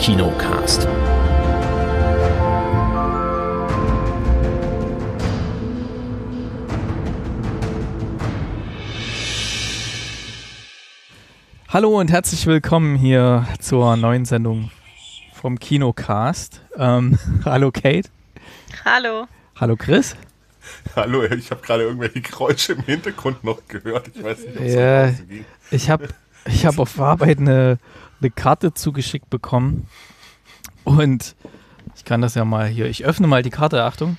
Kinocast. Hallo und herzlich willkommen hier zur neuen Sendung vom Kinocast. Hallo Kate. Hallo. Hallo Chris. Hallo, ich habe gerade irgendwelche Geräusche im Hintergrund noch gehört. Ich weiß nicht, ob es so ging. Ich hab auf Arbeit eine Karte zugeschickt bekommen und ich kann das ja mal hier. Ich öffne mal die Karte, Achtung.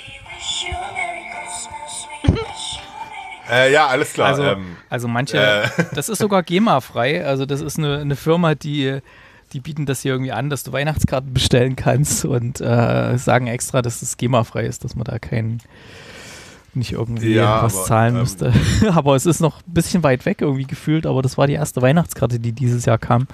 Ja, alles klar. Also manche, das ist sogar GEMA-frei. Also das ist eine Firma, die bieten das hier irgendwie an, dass du Weihnachtskarten bestellen kannst und sagen extra, dass es GEMA-frei ist, dass man da nicht irgendwie was zahlen müsste. Aber es ist noch ein bisschen weit weg irgendwie gefühlt, aber das war die erste Weihnachtskarte, die dieses Jahr kam.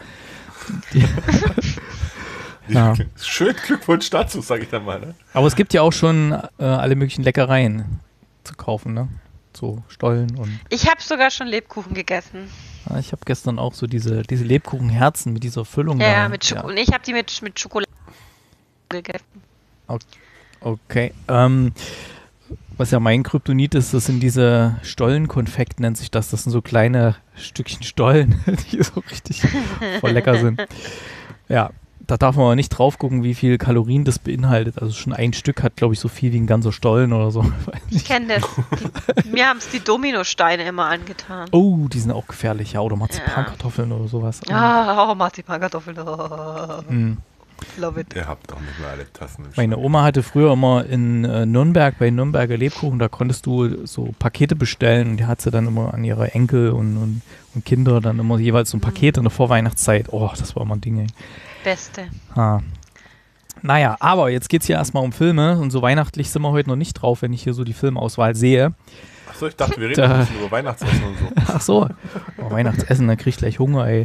Ja. Schön, Glückwunsch dazu, sage ich dann mal. Ne? Aber es gibt ja auch schon alle möglichen Leckereien zu kaufen, ne? So Stollen und... Ich habe sogar schon Lebkuchen gegessen. Ja, ich habe gestern auch so diese Lebkuchenherzen mit dieser Füllung. Ja, mit Schokolade. Nee, ich habe die mit Schokolade gegessen. Okay. Was ja mein Kryptonit ist, das sind diese Stollenkonfekt, nennt sich das. Das sind so kleine Stückchen Stollen, die so richtig voll lecker sind. Ja, da darf man aber nicht drauf gucken, wie viel Kalorien das beinhaltet. Also schon ein Stück hat, glaube ich, so viel wie ein ganzer Stollen oder so. Ich kenne das. Mir haben es die Dominosteine immer angetan. Oh, die sind auch gefährlich, ja. Oder Marzipankartoffeln oder sowas. Marzipankartoffeln. Love it. Ihr habt doch nicht mehr alle Tassen im Meine Oma hatte früher immer in Nürnberg, bei Nürnberger Lebkuchen, da konntest du so Pakete bestellen und die hat sie dann immer an ihre Enkel und Kinder dann immer jeweils so ein Paket in der Vorweihnachtszeit. Oh, das war immer ein Ding, ey. Beste. Naja, aber jetzt geht es hier erstmal um Filme und so weihnachtlich sind wir heute noch nicht drauf, wenn ich hier so die Filmauswahl sehe. Achso, ich dachte, wir reden ein bisschen über Weihnachtsessen und so. Ach so, Weihnachtsessen, da krieg ich gleich Hunger, ey.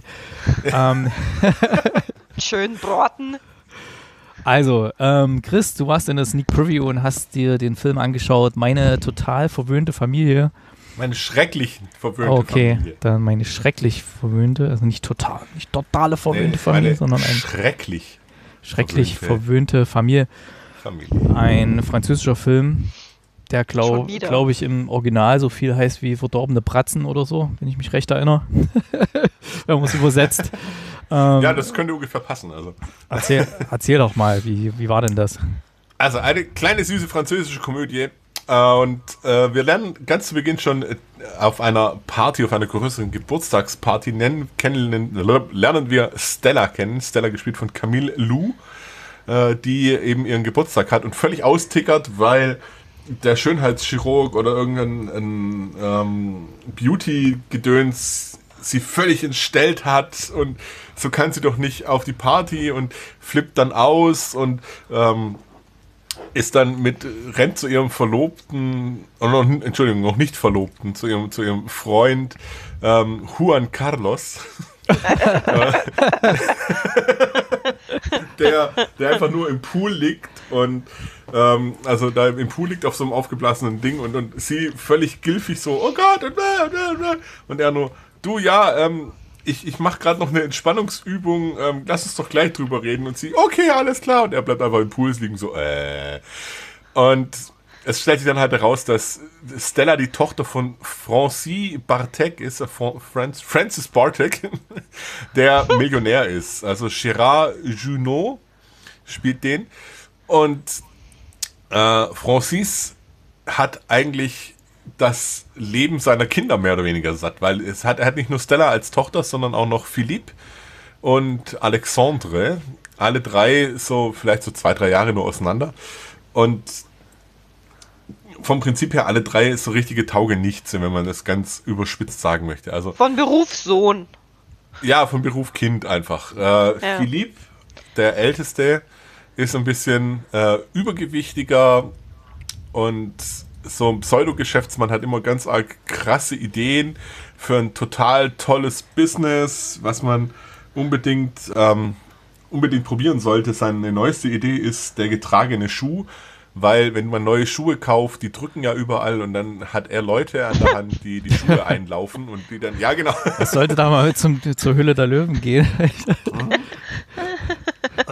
Schön braten. Also, Chris, du warst in der Sneak Preview und hast dir den Film angeschaut, Meine total verwöhnte Familie. Meine schrecklich verwöhnte Familie. Okay, dann meine schrecklich verwöhnte, also nicht totale verwöhnte Familie, sondern eine schrecklich verwöhnte Familie. Ein französischer Film, der glaube ich im Original so viel heißt wie Verdorbene Bratzen oder so, wenn ich mich recht erinnere. Wenn man es übersetzt. Ja, das könnte ungefähr passen. Also. Erzähl doch mal, wie war denn das? Also eine kleine süße französische Komödie. Und wir lernen ganz zu Beginn schon auf einer Party, auf einer größeren Geburtstagsparty lernen wir Stella kennen. Stella gespielt von Camille Lou, die eben ihren Geburtstag hat und völlig austickert, weil der Schönheitschirurg oder irgendein Beauty-Gedöns sie völlig entstellt hat und so kann sie doch nicht auf die Party und flippt dann aus und rennt zu ihrem Verlobten, noch nicht Verlobten, zu ihrem Freund Juan Carlos, der einfach nur im Pool liegt und also da im Pool liegt auf so einem aufgeblasenen Ding und sie völlig gilfig so, oh Gott, und er nur, du, ja, ich mache gerade noch eine Entspannungsübung, lass uns doch gleich drüber reden. Und sie, okay, alles klar. Und er bleibt einfach im Pool liegen, so, Und es stellt sich dann halt heraus, dass Stella die Tochter von Francis Bartek ist, Francis Bartek, der Millionär ist. Also Gérard Jugnot spielt den. Und Francis hat eigentlich das Leben seiner Kinder mehr oder weniger satt, weil er hat nicht nur Stella als Tochter, sondern auch noch Philippe und Alexandre, alle drei vielleicht so 2-3 Jahre nur auseinander und vom Prinzip her alle drei so richtige Taugenichts, wenn man das ganz überspitzt sagen möchte. Also von Beruf Sohn. Ja, von Beruf Kind einfach. Philippe, der Älteste, ist ein bisschen übergewichtiger und so ein Pseudo-Geschäftsmann hat immer ganz arg krasse Ideen für ein total tolles Business, was man unbedingt probieren sollte. Seine neueste Idee ist der getragene Schuh, weil wenn man neue Schuhe kauft, die drücken ja überall und dann hat er Leute an der Hand, die Schuhe einlaufen und die dann, ja genau. Das sollte da mal zur Hülle der Löwen gehen.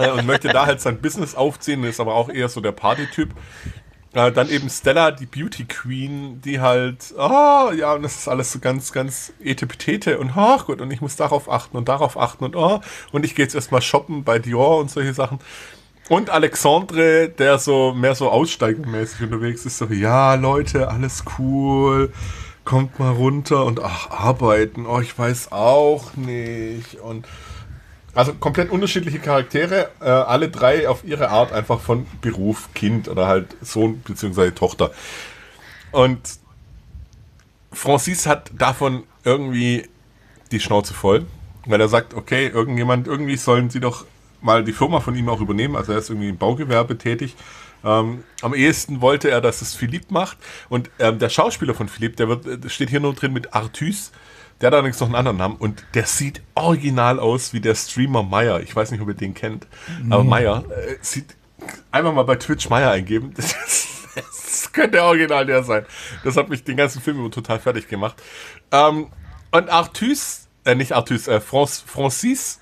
und möchte da halt sein Business aufziehen, ist aber auch eher so der Partytyp. Dann eben Stella, die Beauty Queen, die halt, ja, und das ist alles so ganz, ganz etepetete und ach gut, und ich muss darauf achten und ich gehe jetzt erstmal shoppen bei Dior und solche Sachen. Und Alexandre, der so mehr so aussteigermäßig unterwegs ist, so, ja, Leute, alles cool, kommt mal runter und ach, arbeiten, ich weiß auch nicht. Und also komplett unterschiedliche Charaktere, alle drei auf ihre Art einfach von Beruf, Kind oder halt Sohn bzw. Tochter. Und Francis hat davon irgendwie die Schnauze voll, weil er sagt, okay, irgendwie sollen sie doch mal die Firma von ihm auch übernehmen, also er ist irgendwie im Baugewerbe tätig. Am ehesten wollte er, dass es Philippe macht und der Schauspieler von Philippe, der steht hier nur drin mit Artus. Der hat allerdings noch einen anderen Namen und der sieht original aus wie der Streamer Meier. Ich weiß nicht, ob ihr den kennt, aber Meier sieht, einfach mal bei Twitch Meier eingeben. Das könnte original der sein. Das hat mich den ganzen Film über total fertig gemacht. Und Artus, nicht Artus, Francis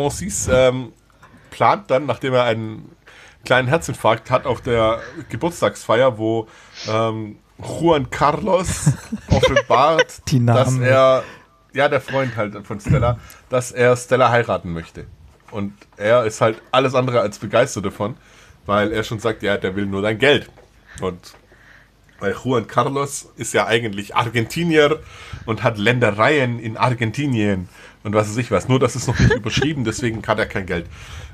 plant dann, nachdem er einen kleinen Herzinfarkt hat auf der Geburtstagsfeier, wo Juan Carlos offenbart, dass er, ja, der Freund halt von Stella, dass er Stella heiraten möchte. Und er ist halt alles andere als begeistert davon, weil er schon sagt, ja, der will nur dein Geld. Und weil Juan Carlos ist ja eigentlich Argentinier und hat Ländereien in Argentinien und was weiß ich was. Nur, das ist noch nicht überschrieben, deswegen hat er kein Geld.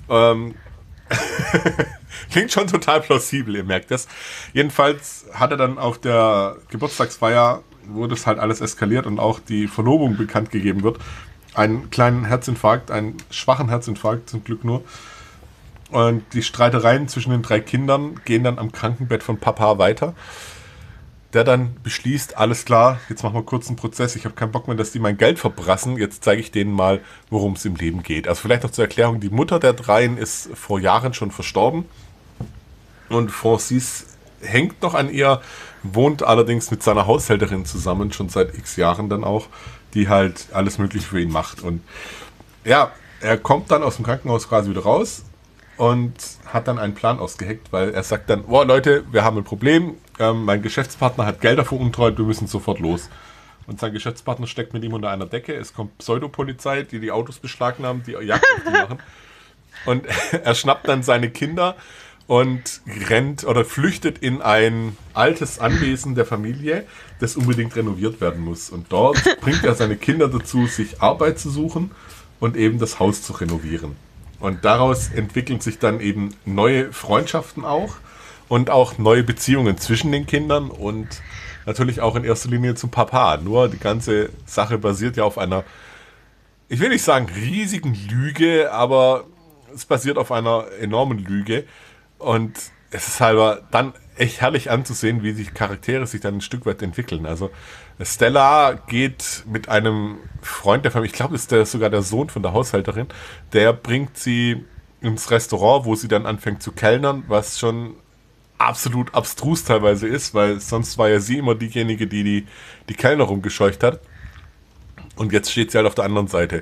Klingt schon total plausibel, ihr merkt das. Jedenfalls hat er dann auf der Geburtstagsfeier, wo das halt alles eskaliert und auch die Verlobung bekannt gegeben wird, einen kleinen Herzinfarkt, einen schwachen Herzinfarkt zum Glück nur. Und die Streitereien zwischen den 3 Kindern gehen dann am Krankenbett von Papa weiter, der dann beschließt, alles klar, jetzt machen wir kurz einen Prozess, ich habe keinen Bock mehr, dass die mein Geld verbrassen, jetzt zeige ich denen mal, worum es im Leben geht. Also vielleicht noch zur Erklärung, die Mutter der 3 ist vor Jahren schon verstorben und Francis hängt noch an ihr, wohnt allerdings mit seiner Haushälterin zusammen, schon seit x Jahren dann auch, die halt alles Mögliche für ihn macht. Und ja, er kommt dann aus dem Krankenhaus quasi wieder raus und hat dann einen Plan ausgeheckt, weil er sagt dann, Leute, wir haben ein Problem, mein Geschäftspartner hat Gelder veruntreut, wir müssen sofort los. Und sein Geschäftspartner steckt mit ihm unter einer Decke, es kommt Pseudopolizei, die Autos beschlagnahmen, die Jagd auf die machen. Und er schnappt dann seine Kinder und rennt oder flüchtet in ein altes Anwesen der Familie, das unbedingt renoviert werden muss. Und dort bringt er seine Kinder dazu, sich Arbeit zu suchen und eben das Haus zu renovieren. Und daraus entwickeln sich dann eben neue Freundschaften und auch neue Beziehungen zwischen den Kindern und natürlich auch in erster Linie zum Papa. Nur die ganze Sache basiert ja auf einer, ich will nicht sagen riesigen Lüge, aber es basiert auf einer enormen Lüge. Und es ist halt dann echt herrlich anzusehen, wie sich Charaktere sich dann ein Stück weit entwickeln. Also Stella geht mit einem Freund der Familie, ich glaube, das ist sogar der Sohn von der Haushälterin, der bringt sie ins Restaurant, wo sie dann anfängt zu kellnern, was schon absolut abstrus teilweise ist, weil sonst war ja sie immer diejenige, die Kellner rumgescheucht hat. Und jetzt steht sie halt auf der anderen Seite.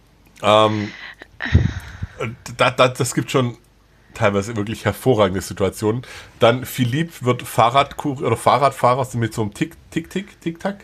Das gibt schon teilweise wirklich hervorragende Situationen. Dann Philippe wird Fahrradfahrer mit so einem Tuk-Tuk.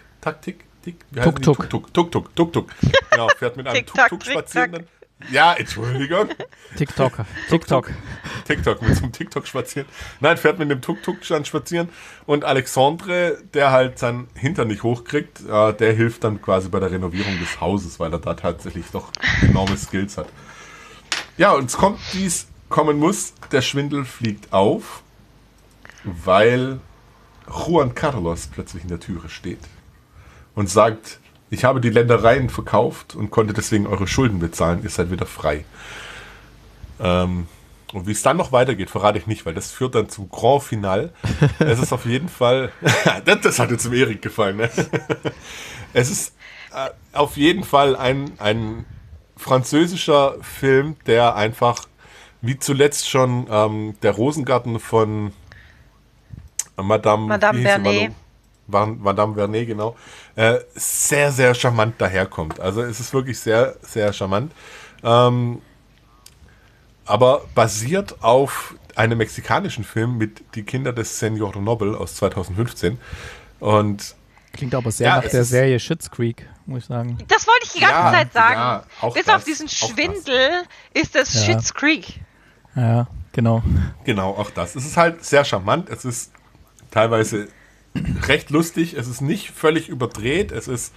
Genau, fährt mit einem Tuk-Tuk spazieren. Dann. Ja, Entschuldigung. TikTok, mit so einem TikTok spazieren. Nein, fährt mit dem Tuk-Tuk spazieren. Und Alexandre, der halt sein Hintern nicht hochkriegt, der hilft dann quasi bei der Renovierung des Hauses, weil er da tatsächlich doch enorme Skills hat. Ja, und es kommt, wie es kommen muss, der Schwindel fliegt auf, weil Juan Carlos plötzlich in der Türe steht und sagt, ich habe die Ländereien verkauft und konnte deswegen eure Schulden bezahlen, ihr seid wieder frei. Und wie es dann noch weitergeht, verrate ich nicht, weil das führt dann zum Grand Finale. Es ist auf jeden Fall, das hat jetzt zum Erik gefallen, ne? Es ist auf jeden Fall ein französischer Film, der einfach, wie zuletzt schon der Rosengarten von Madame Vernet. Madame Vernet, genau, sehr, sehr charmant daherkommt. Also es ist wirklich sehr, sehr charmant. aber basiert auf einem mexikanischen Film mit Die Kinder des Senor Nobel aus 2015. Und klingt aber sehr nach der Serie Schitt's Creek, muss ich sagen. Das wollte ich die ganze Zeit sagen. Ja, Bis auf diesen Schwindel ist das Schitt's Creek. Ja, genau. Genau, auch das. Es ist halt sehr charmant. Es ist teilweise recht lustig. Es ist nicht völlig überdreht. Es ist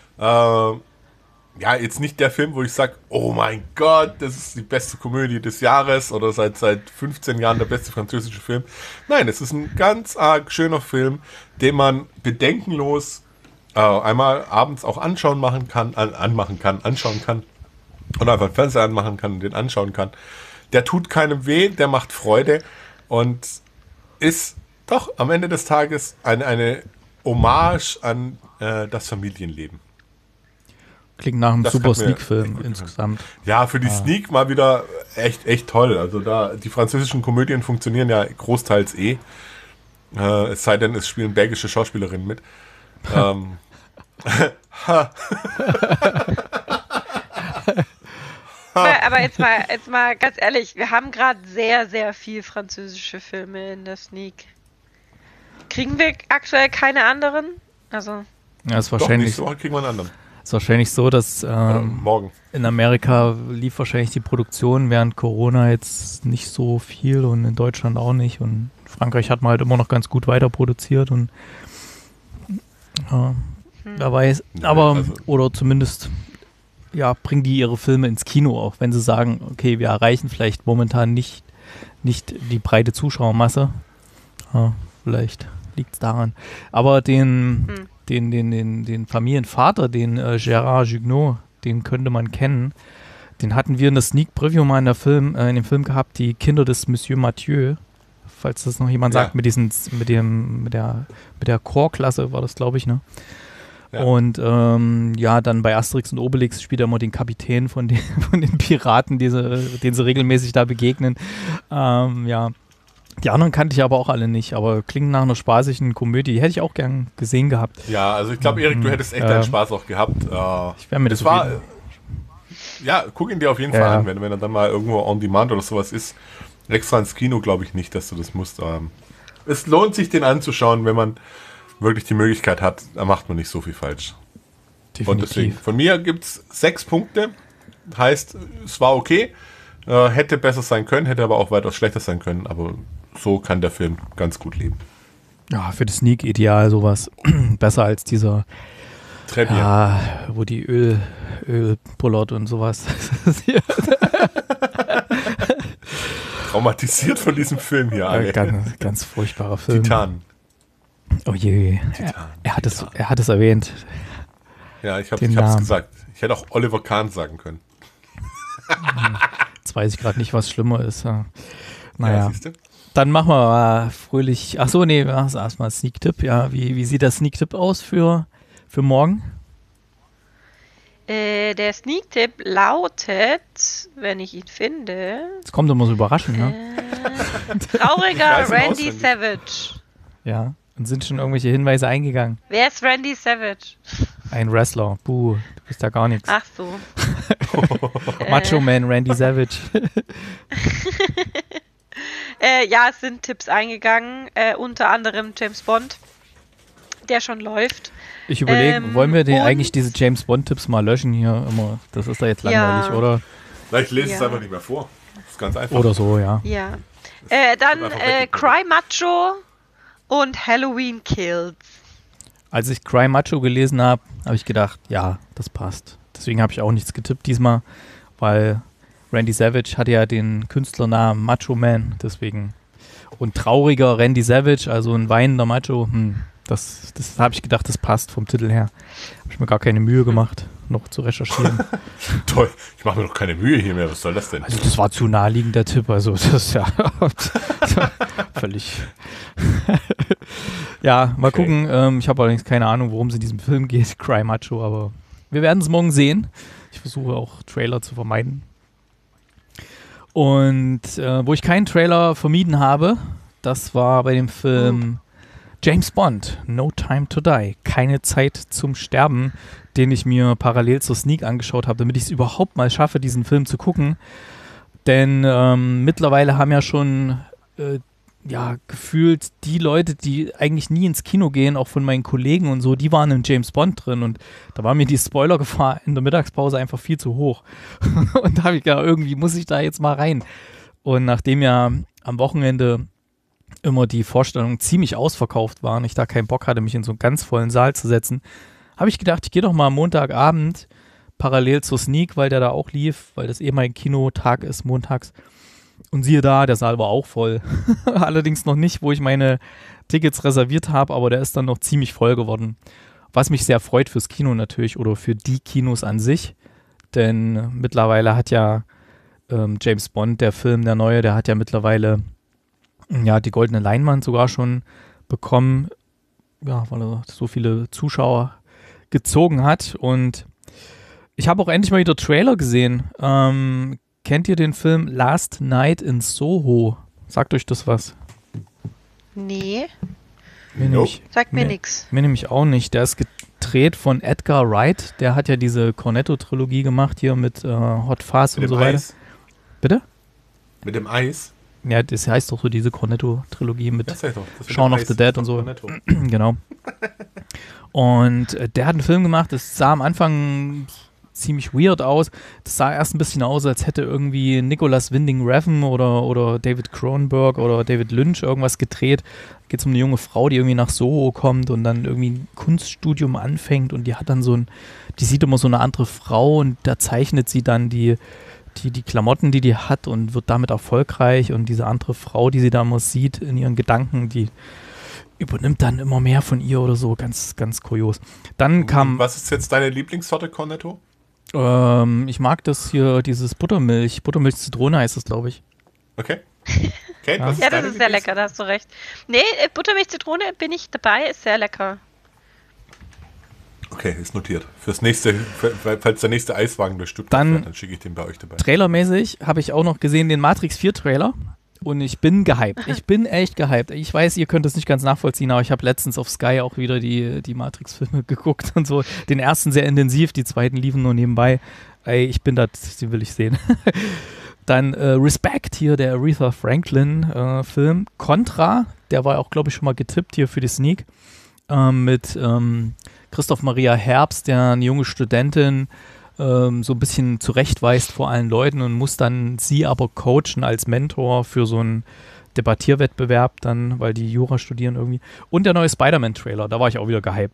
jetzt nicht der Film, wo ich sage, oh mein Gott, das ist die beste Komödie des Jahres oder seit 15 Jahren der beste französische Film. Nein, es ist ein ganz arg schöner Film, den man bedenkenlos einmal abends auch anschauen kann oder einfach den Fernseher anmachen kann und den anschauen kann. Der tut keinem weh, der macht Freude und ist doch am Ende des Tages eine Hommage an das Familienleben. Klingt nach einem super Sneak-Film insgesamt. Ja, für die Sneak mal wieder echt toll. Also die französischen Komödien funktionieren ja großteils es sei denn, es spielen belgische Schauspielerinnen mit. Aber jetzt mal ganz ehrlich, wir haben gerade sehr, sehr viel französische Filme in der Sneak. Kriegen wir aktuell keine anderen? Also. Ja, ist wahrscheinlich. Doch, kriegen wir einen anderen. Ist wahrscheinlich so, dass morgen. In Amerika lief wahrscheinlich die Produktion während Corona jetzt nicht so viel und in Deutschland auch nicht. Und Frankreich hat man halt immer noch ganz gut weiter produziert und wer weiß. Aber, oder zumindest bringen die ihre Filme ins Kino, auch wenn sie sagen, okay, wir erreichen vielleicht momentan nicht die breite Zuschauermasse. Vielleicht liegt es daran. Aber den Familienvater, den Gérard Jugnot, den könnte man kennen. Den hatten wir in der Sneak Preview mal in dem Film gehabt, die Kinder des Monsieur Mathieu. Falls das noch jemand sagt, mit der Chorklasse war das, glaube ich, ne? Ja. Und dann bei Asterix und Obelix spielt er immer den Kapitän von den Piraten, denen sie regelmäßig da begegnen. Die anderen kannte ich aber auch alle nicht, aber klingt nach einer spaßigen Komödie. Die hätte ich auch gern gesehen gehabt. Ja, also ich glaube, Erik, du hättest echt deinen Spaß auch gehabt. Ich wäre mir das guck ihn dir auf jeden Fall an, wenn er dann mal irgendwo on demand oder sowas ist. Extra ins Kino glaube ich nicht, dass du das musst. Es lohnt sich, den anzuschauen, wenn man wirklich die Möglichkeit hat. Da macht man nicht so viel falsch. Definitiv. Und deswegen, von mir gibt es 6 Punkte. Heißt, es war okay. Hätte besser sein können, hätte aber auch weitaus schlechter sein können. Aber so kann der Film ganz gut leben. Ja, für die Sneak ideal sowas. Besser als dieser Treppe. Ja, wo die Öl pullert und sowas. Traumatisiert von diesem Film hier alle. Ganz furchtbarer Film. Titan. Oh je. Er hat es erwähnt. Ja, ich habe es gesagt. Ich hätte auch Oliver Kahn sagen können. Jetzt weiß ich gerade nicht, was schlimmer ist. Naja. Ja, siehst du? Dann machen wir mal fröhlich. Achso, nee, erstmal Sneak-Tipp. Ja, wie sieht der Sneak-Tipp aus für morgen? Der Sneak-Tipp lautet, wenn ich ihn finde. Das kommt immer so überraschend, ne? Trauriger Randy Savage. Ja, und sind schon irgendwelche Hinweise eingegangen? Wer ist Randy Savage? Ein Wrestler. Buh, du bist da gar nichts. Ach so. Macho Man Randy Savage. Ja, es sind Tipps eingegangen, unter anderem James Bond, der schon läuft. Ich überlege, wollen wir eigentlich diese James Bond-Tipps mal löschen hier immer? Das ist da jetzt langweilig, oder? Na, ich lese es einfach nicht mehr vor. Das ist ganz einfach. Oder so, ja. Ja. Dann Cry Macho und Halloween Kills. Als ich Cry Macho gelesen habe, habe ich gedacht, ja, das passt. Deswegen habe ich auch nichts getippt diesmal, weil Randy Savage hatte ja den Künstlernamen Macho Man, deswegen. Und trauriger Randy Savage, also ein weinender Macho, das habe ich gedacht, das passt vom Titel her. Habe ich mir gar keine Mühe gemacht, noch zu recherchieren. Toll, ich mache mir doch keine Mühe hier mehr, was soll das denn? Also das war zu naheliegend, der Tipp, also das ist ja völlig... Ja, mal gucken, ich habe allerdings keine Ahnung, worum es in diesem Film geht, Cry Macho, aber wir werden es morgen sehen. Ich versuche auch Trailer zu vermeiden. Und wo ich keinen Trailer vermieden habe, das war bei dem Film James Bond, No Time to Die, keine Zeit zum Sterben, den ich mir parallel zur Sneak angeschaut habe, damit ich es überhaupt mal schaffe, diesen Film zu gucken. Denn mittlerweile haben ja schon gefühlt die Leute, die eigentlich nie ins Kino gehen, auch von meinen Kollegen und so, die waren in James Bond drin und da war mir die Spoilergefahr in der Mittagspause einfach viel zu hoch. Und da habe ich gedacht, irgendwie muss ich da jetzt mal rein. Und nachdem ja am Wochenende immer die Vorstellungen ziemlich ausverkauft waren, ich da keinen Bock hatte, mich in so einen ganz vollen Saal zu setzen, habe ich gedacht, ich gehe doch mal am Montagabend parallel zur Sneak, weil der da auch lief, weil das mein Kinotag ist, montags. Und siehe da, der Saal war auch voll. Allerdings noch nicht, wo ich meine Tickets reserviert habe, aber der ist dann noch ziemlich voll geworden. Was mich sehr freut fürs Kino natürlich oder für die Kinos an sich. Denn mittlerweile hat ja James Bond, der Film, der neue, der hat ja mittlerweile die goldene Leinwand sogar schon bekommen. Ja, weil er so viele Zuschauer gezogen hat. Und ich habe auch endlich mal wieder Trailer gesehen. Kennt ihr den Film Last Night in Soho? Sagt euch das was? Nee. Sagt mir nix. Mir nämlich auch nicht. Der ist gedreht von Edgar Wright. Der hat ja diese Cornetto-Trilogie gemacht hier mit Hot Fuzz und so weiter. Eis. Bitte? Mit dem Eis? Ja, das heißt doch so diese Cornetto-Trilogie mit Shaun of the Dead und so. Genau. Und der hat einen Film gemacht, das sah am Anfang ziemlich weird aus. Das sah erst ein bisschen aus, als hätte irgendwie Nicholas Winding Refn oder David Cronenberg oder David Lynch irgendwas gedreht. Geht es um eine junge Frau, die irgendwie nach Soho kommt und dann irgendwie ein Kunststudium anfängt und die hat dann die sieht immer so eine andere Frau und da zeichnet sie dann die Klamotten, die hat und wird damit erfolgreich und diese andere Frau, die sie da immer sieht in ihren Gedanken, die übernimmt dann immer mehr von ihr oder so, ganz, ganz kurios. Dann kam... Was ist jetzt deine Lieblingssorte Cornetto? Ich mag das hier, dieses Buttermilch-Zitrone heißt es, glaube ich. Okay. Kate, Ja. was ist Ja, deine das ist sehr lecker, da hast du recht. Nee, Buttermilch-Zitrone bin ich dabei, ist sehr lecker. Okay, ist notiert. Falls der nächste Eiswagen durch Stuttgart Dann fährt, dann schicke ich den bei euch dabei. Trailermäßig habe ich auch noch gesehen den Matrix 4 Trailer und ich bin gehypt. Ich bin echt gehypt. Ich weiß, ihr könnt es nicht ganz nachvollziehen, aber ich habe letztens auf Sky auch wieder die Matrix-Filme geguckt und so. Den ersten sehr intensiv, die zweiten liefen nur nebenbei. Ey, ich bin da, die will ich sehen. Dann Respect hier, der Aretha Franklin Film. Contra, der war auch, glaube ich, schon mal getippt hier für die Sneak. Mit Christoph Maria Herbst, der eine junge Studentin so ein bisschen zurechtweist vor allen Leuten und muss dann sie aber coachen als Mentor für so einen Debattierwettbewerb dann, weil die Jura studieren irgendwie. Und der neue Spider-Man-Trailer, da war ich auch wieder gehypt.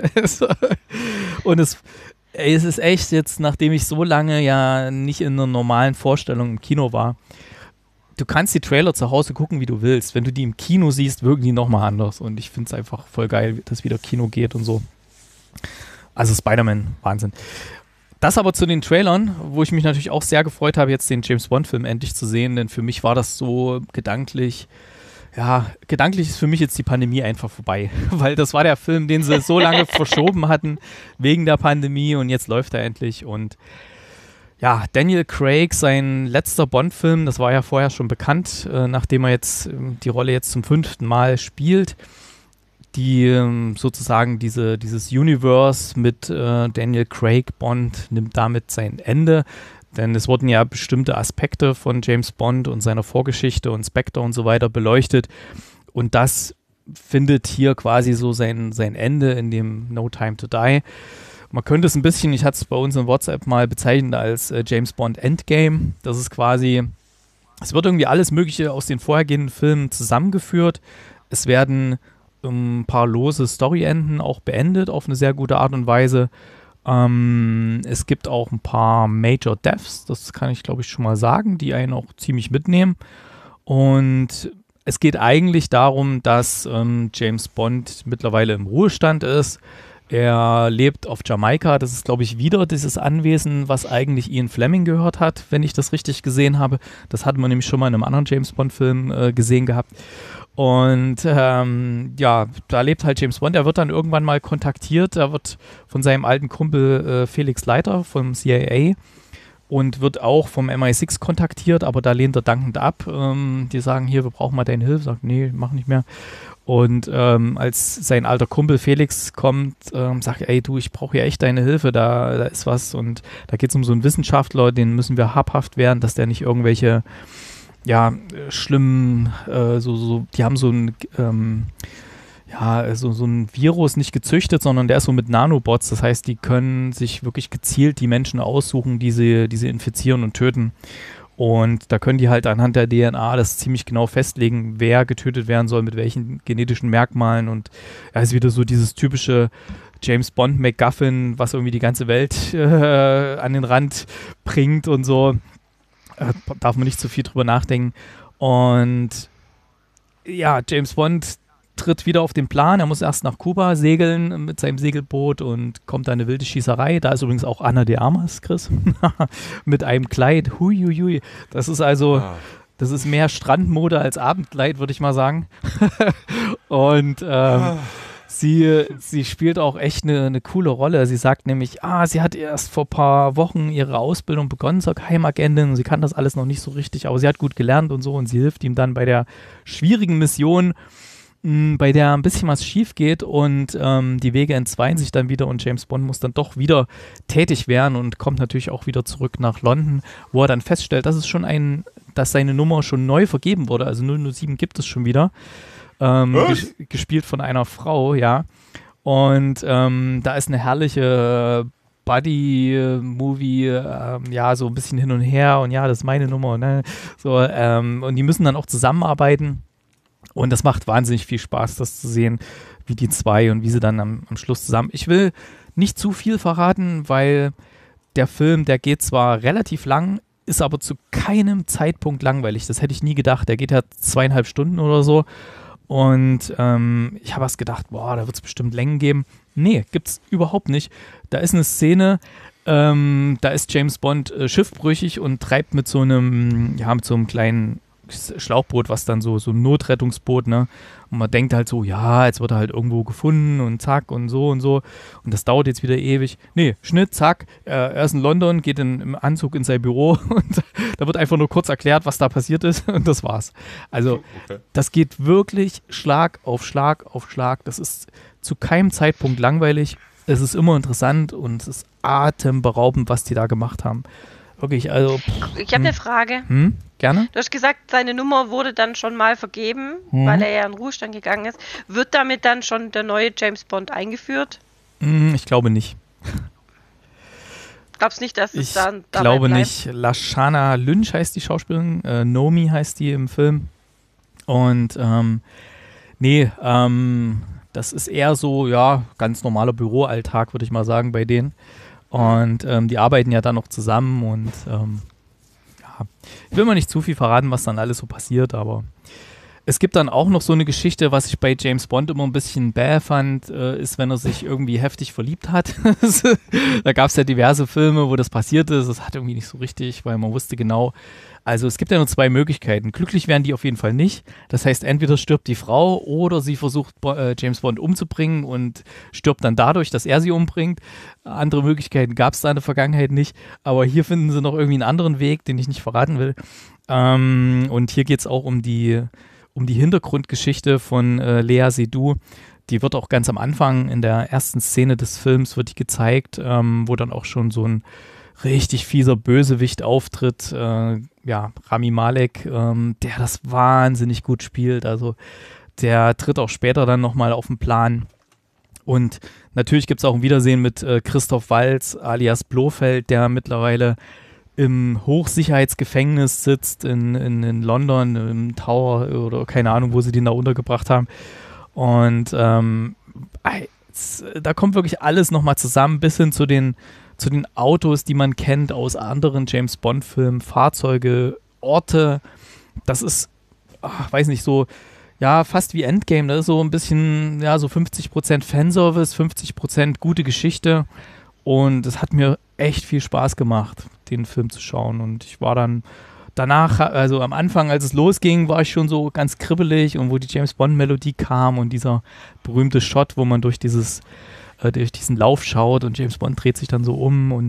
Und es ist echt jetzt, nachdem ich so lange ja nicht in einer normalen Vorstellung im Kino war, du kannst die Trailer zu Hause gucken, wie du willst. Wenn du die im Kino siehst, wirken die nochmal anders. Und ich finde es einfach voll geil, dass wieder Kino geht und so. Also Spider-Man, Wahnsinn. Das aber zu den Trailern, wo ich mich natürlich auch sehr gefreut habe, jetzt den James-Bond-Film endlich zu sehen. Denn für mich war das so gedanklich ist für mich jetzt die Pandemie einfach vorbei. Weil das war der Film, den sie so lange verschoben hatten wegen der Pandemie und jetzt läuft er endlich. Und ja, Daniel Craig, sein letzter Bond-Film, das war ja vorher schon bekannt, nachdem er jetzt die Rolle jetzt zum 5. Mal spielt, die sozusagen dieses Universe mit Daniel Craig Bond nimmt damit sein Ende, denn es wurden ja bestimmte Aspekte von James Bond und seiner Vorgeschichte und Spectre und so weiter beleuchtet und das findet hier quasi so sein Ende in dem No Time to Die. Man könnte es ein bisschen, ich hatte es bei uns in WhatsApp mal bezeichnet als James Bond Endgame. Das ist quasi, es wird irgendwie alles Mögliche aus den vorhergehenden Filmen zusammengeführt. Es werden ein paar lose Storyenden auch beendet auf eine sehr gute Art und Weise. Es gibt auch ein paar Major Deaths, das kann ich glaube ich schon mal sagen, die einen auch ziemlich mitnehmen. Und es geht eigentlich darum, dass James Bond mittlerweile im Ruhestand ist. Er lebt auf Jamaika, das ist glaube ich wieder dieses Anwesen, was eigentlich Ian Fleming gehört hat, wenn ich das richtig gesehen habe. Das hatte man nämlich schon mal in einem anderen James Bond Film gesehen gehabt. Und da lebt halt James Bond, er wird dann irgendwann mal kontaktiert, er wird von seinem alten Kumpel Felix Leiter vom CIA und wird auch vom MI6 kontaktiert, aber da lehnt er dankend ab. Die sagen, hier, wir brauchen mal deine Hilfe. Sagt, nee, mach nicht mehr. Und als sein alter Kumpel Felix kommt, sagt, ey, du, ich brauche ja echt deine Hilfe, da ist was. Und da geht es um so einen Wissenschaftler, den müssen wir habhaft werden, dass der nicht irgendwelche, ja, schlimmen, die haben so ein, so ein Virus nicht gezüchtet, sondern der ist so mit Nanobots. Das heißt, die können sich wirklich gezielt die Menschen aussuchen, die sie infizieren und töten. Und da können die halt anhand der DNA das ziemlich genau festlegen, wer getötet werden soll, mit welchen genetischen Merkmalen. Und er ist wieder so dieses typische James Bond MacGuffin, was irgendwie die ganze Welt an den Rand bringt und so. Darf man nicht zu viel drüber nachdenken. Und ja, James Bond tritt wieder auf den Plan. Er muss erst nach Kuba segeln mit seinem Segelboot und kommt da eine wilde Schießerei. Da ist übrigens auch Ana de Armas, Chris, mit einem Kleid. Huiuiui. Das ist also, das ist mehr Strandmode als Abendkleid, würde ich mal sagen. Und sie spielt auch echt eine coole Rolle. Sie sagt nämlich, sie hat erst vor ein paar Wochen ihre Ausbildung begonnen zur Geheimagentin. Sie kann das alles noch nicht so richtig, aber sie hat gut gelernt und so. Und sie hilft ihm dann bei der schwierigen Mission, bei der ein bisschen was schief geht und die Wege entzweien sich dann wieder und James Bond muss dann doch wieder tätig werden und kommt natürlich auch wieder zurück nach London, wo er dann feststellt, dass seine Nummer schon neu vergeben wurde. Also 007 gibt es schon wieder. Gespielt von einer Frau, ja. Und da ist eine herrliche Buddy-Movie, so ein bisschen hin und her und ja, das ist meine Nummer, ne? So, und die müssen dann auch zusammenarbeiten. Und das macht wahnsinnig viel Spaß, das zu sehen, wie die zwei und wie sie dann am Schluss zusammen. Ich will nicht zu viel verraten, weil der Film, der geht zwar relativ lang, ist aber zu keinem Zeitpunkt langweilig. Das hätte ich nie gedacht. Der geht ja 2,5 Stunden oder so. Und ich habe erst gedacht, da wird es bestimmt Längen geben. Nee, gibt's überhaupt nicht. Da ist eine Szene, da ist James Bond schiffbrüchig und treibt mit so einem kleinen Schlauchboot, was dann so ein Notrettungsboot, ne? Und man denkt halt so, ja, jetzt wird er halt irgendwo gefunden und zack und so und so. Und das dauert jetzt wieder ewig. Nee, Schnitt, zack, er ist in London, geht im Anzug in sein Büro und da wird einfach nur kurz erklärt, was da passiert ist und das war's. Also, Das geht wirklich Schlag auf Schlag auf Schlag. Das ist zu keinem Zeitpunkt langweilig. Es ist immer interessant und es ist atemberaubend, was die da gemacht haben. Wirklich, also. Ich habe eine Frage. Gerne? Du hast gesagt, seine Nummer wurde dann schon mal vergeben, weil er ja in Ruhestand gegangen ist. Wird damit dann schon der neue James Bond eingeführt? Ich glaube nicht. Glaubst nicht, dass es dann dabei glaube bleibt? Nicht. Lashana Lynch heißt die Schauspielerin, Nomi heißt die im Film. Und das ist eher so, ja, ganz normaler Büroalltag, würde ich mal sagen, bei denen. Und die arbeiten ja dann noch zusammen und ich will mal nicht zu viel verraten, was dann alles so passiert, aber es gibt dann auch noch so eine Geschichte, was ich bei James Bond immer ein bisschen bäh fand, ist, wenn er sich irgendwie heftig verliebt hat. Da gab es ja diverse Filme, wo das passiert ist. Das hat irgendwie nicht so richtig, weil man wusste genau, also es gibt ja nur zwei Möglichkeiten. Glücklich werden die auf jeden Fall nicht. Das heißt, entweder stirbt die Frau oder sie versucht, James Bond umzubringen und stirbt dann dadurch, dass er sie umbringt. Andere Möglichkeiten gab es da in der Vergangenheit nicht. Aber hier finden sie noch irgendwie einen anderen Weg, den ich nicht verraten will. Und hier geht es auch um die Hintergrundgeschichte von Lea Seydoux. Die wird auch ganz am Anfang in der ersten Szene des Films wird die gezeigt, wo dann auch schon so ein richtig fieser Bösewicht auftritt, Rami Malek, der das wahnsinnig gut spielt. Also der tritt auch später dann nochmal auf den Plan. Und natürlich gibt es auch ein Wiedersehen mit Christoph Waltz alias Blofeld, der mittlerweile im Hochsicherheitsgefängnis sitzt in London, im Tower oder keine Ahnung, wo sie den da untergebracht haben. Und da kommt wirklich alles nochmal zusammen, bis hin zu den Autos, die man kennt aus anderen James-Bond-Filmen, Fahrzeuge, Orte. Das ist, weiß nicht, so, ja, fast wie Endgame. Das ist so ein bisschen, ja, so 50% Fanservice, 50% gute Geschichte. Und es hat mir echt viel Spaß gemacht, den Film zu schauen. Und ich war dann danach, also am Anfang, als es losging, war ich schon so ganz kribbelig und wo die James-Bond-Melodie kam und dieser berühmte Shot, wo man durch diesen Lauf schaut und James Bond dreht sich dann so um und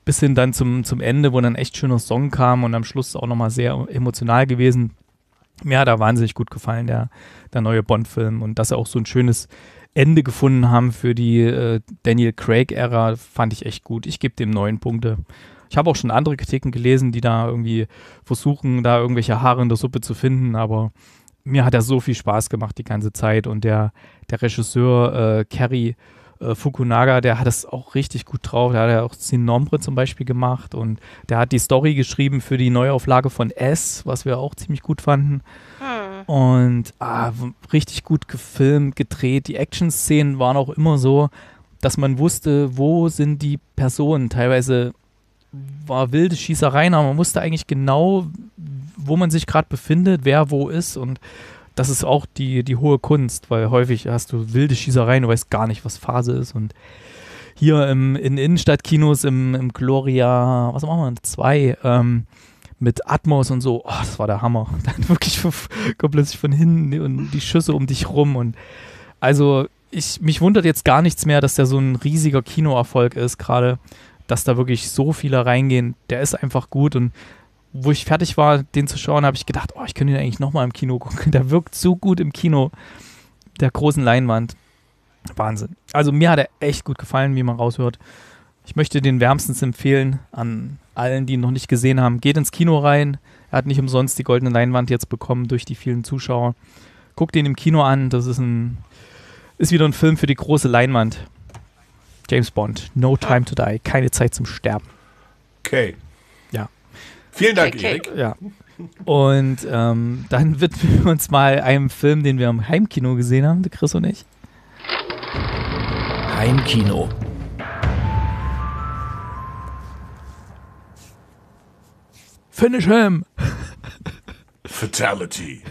bis hin dann zum Ende, wo dann echt schöner Song kam und am Schluss auch nochmal sehr emotional gewesen. Mir hat er wahnsinnig gut gefallen, der neue Bond-Film, und dass er auch so ein schönes Ende gefunden haben für die Daniel Craig-Ära, fand ich echt gut. Ich gebe dem 9 Punkte. Ich habe auch schon andere Kritiken gelesen, die da irgendwie versuchen, da irgendwelche Haare in der Suppe zu finden, aber mir hat er so viel Spaß gemacht die ganze Zeit, und der Regisseur Cary Fukunaga, der hat das auch richtig gut drauf. Der hat ja auch Sin Nombre zum Beispiel gemacht, und der hat die Story geschrieben für die Neuauflage von S, was wir auch ziemlich gut fanden. Und richtig gut gefilmt, gedreht. Die Action-Szenen waren auch immer so, dass man wusste, wo sind die Personen. Teilweise war wilde Schießereien, aber man wusste eigentlich genau, wo man sich gerade befindet, wer wo ist, und das ist auch die hohe Kunst, weil häufig hast du wilde Schießereien, du weißt gar nicht, was Phase ist, und hier in Innenstadtkinos, im Gloria, was machen wir, 2, mit Atmos und so, das war der Hammer. Dann wirklich kommt plötzlich von hinten und die Schüsse um dich rum, und also mich wundert jetzt gar nichts mehr, dass der so ein riesiger Kinoerfolg ist, gerade, dass da wirklich so viele reingehen. Der ist einfach gut, und wo ich fertig war, den zu schauen, habe ich gedacht, ich könnte ihn eigentlich nochmal im Kino gucken. Der wirkt so gut im Kino, der großen Leinwand. Wahnsinn. Also mir hat er echt gut gefallen, wie man raushört. Ich möchte den wärmstens empfehlen an allen, die ihn noch nicht gesehen haben. Geht ins Kino rein. Er hat nicht umsonst die goldene Leinwand jetzt bekommen durch die vielen Zuschauer. Guckt ihn im Kino an. Das ist wieder ein Film für die große Leinwand. James Bond, No Time to Die. Keine Zeit zum Sterben. Okay. Ja. Vielen Dank, Erik. Ja. Und dann widmen wir uns mal einem Film, den wir im Heimkino gesehen haben, der Chris und ich. Heimkino. Finish him! Fatality.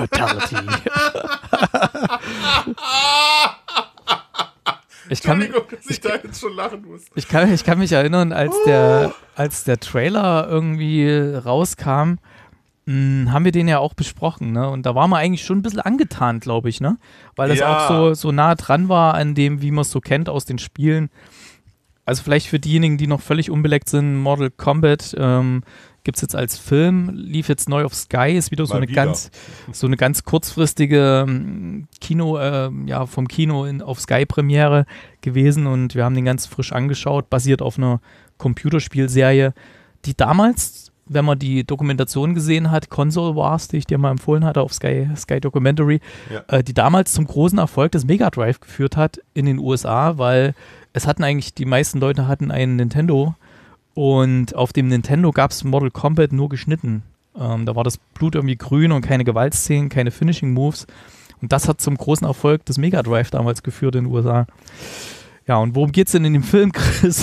Entschuldigung, dass ich da jetzt schon lachen muss. Ich kann mich erinnern, als der Trailer irgendwie rauskam, haben wir den ja auch besprochen, ne? Und da waren wir eigentlich schon ein bisschen angetan, glaube ich, ne? Weil das auch so nah dran war an dem, wie man es so kennt aus den Spielen. Also vielleicht für diejenigen, die noch völlig unbeleckt sind, Mortal Kombat gibt es jetzt als Film, lief jetzt neu auf Sky, ist wieder so eine ganz kurzfristige vom Kino auf Sky Premiere gewesen, und wir haben den ganz frisch angeschaut, basiert auf einer Computerspielserie, die damals, wenn man die Dokumentation gesehen hat, Console Wars, die ich dir mal empfohlen hatte auf Sky Documentary, die damals zum großen Erfolg des Mega Drive geführt hat in den USA, weil die meisten Leute hatten einen Nintendo, und auf dem Nintendo gab es Mortal Kombat nur geschnitten. Da war das Blut irgendwie grün und keine Gewaltszenen, keine Finishing Moves. Und das hat zum großen Erfolg des Mega Drive damals geführt in den USA. Ja, und worum geht's denn in dem Film, Chris?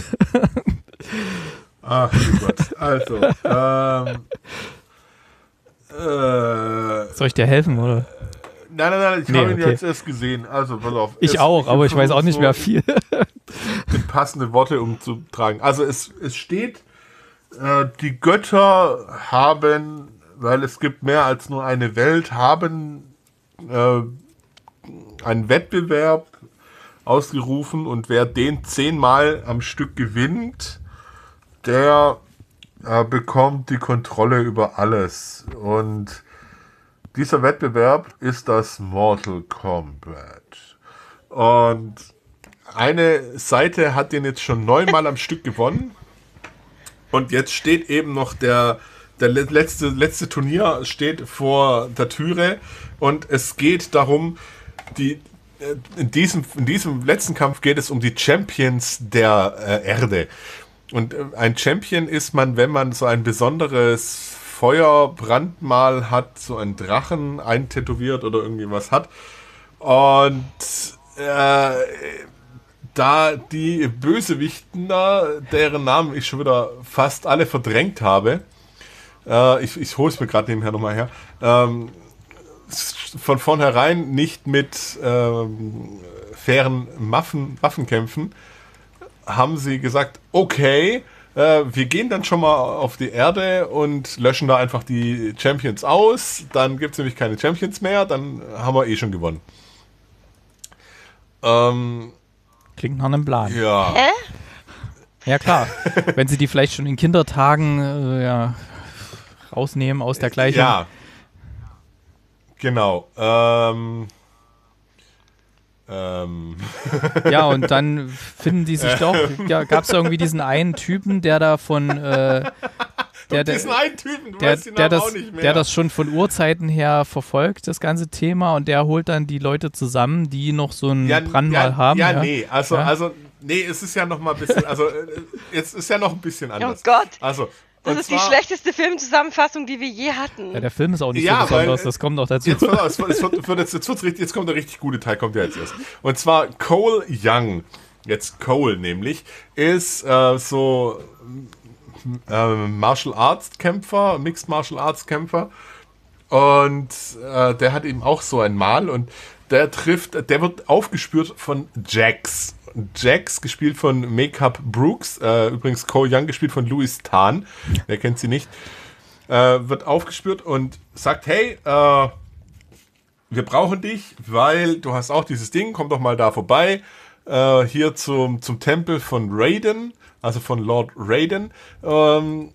Ach Gott, also. Soll ich dir helfen, oder? Nein, ich habe ihn jetzt erst gesehen. Also, pass auf. Ich auch, aber ich weiß auch nicht mehr viel. Mit passende Worte umzutragen. Also, es steht, die Götter haben, weil es gibt mehr als nur eine Welt, haben einen Wettbewerb ausgerufen, und wer den 10-mal am Stück gewinnt, der bekommt die Kontrolle über alles. Und dieser Wettbewerb ist das Mortal Kombat. Und eine Seite hat den jetzt schon 9-mal am Stück gewonnen. Und jetzt steht eben noch der letzte Turnier steht vor der Türe. Und es geht darum, in diesem letzten Kampf geht es um die Champions der Erde. Und ein Champion ist man, wenn man so ein besonderes Feuerbrandmal hat, so einen Drachen eintätowiert oder irgendwie was hat. Und da die Bösewichten, deren Namen ich schon wieder fast alle verdrängt habe, ich hole es mir gerade nebenher nochmal her, von vornherein nicht mit fairen Waffenkämpfen, haben sie gesagt, okay, wir gehen dann schon mal auf die Erde und löschen da einfach die Champions aus. Dann gibt es nämlich keine Champions mehr. Dann haben wir schon gewonnen. Klingt nach einem Plan. Ja. Hä? Ja, klar. Wenn sie die vielleicht schon in Kindertagen rausnehmen aus der Gleichung. Ja, genau. Ja, und dann finden die sich doch. Ja, gab es irgendwie diesen einen Typen, der da von. Diesen einen Typen, du weißt den Namen auch nicht mehr. Der das schon von Urzeiten her verfolgt, das ganze Thema, und der holt dann die Leute zusammen, die noch so ein Brandmal haben. Ja, nee, nee, es ist ja noch mal ein bisschen, es ist ja noch ein bisschen anders. Oh Gott. Also, das ist die schlechteste Filmzusammenfassung, die wir je hatten. Ja, der Film ist auch nicht so besonders, das kommt noch dazu. Jetzt kommt der richtig gute Teil, kommt ja jetzt erst. Und zwar Cole Young, jetzt Cole nämlich, ist Martial Arts Kämpfer, Mixed Martial Arts Kämpfer, und der hat eben auch so ein Mal, und der wird aufgespürt von Jax. Jax, gespielt von Make-up Brooks, übrigens Cole Young, gespielt von Louis Tan, wer kennt sie nicht, wird aufgespürt und sagt, hey, wir brauchen dich, weil du hast auch dieses Ding, komm doch mal da vorbei, hier zum Tempel von Raiden, also von Lord Raiden, und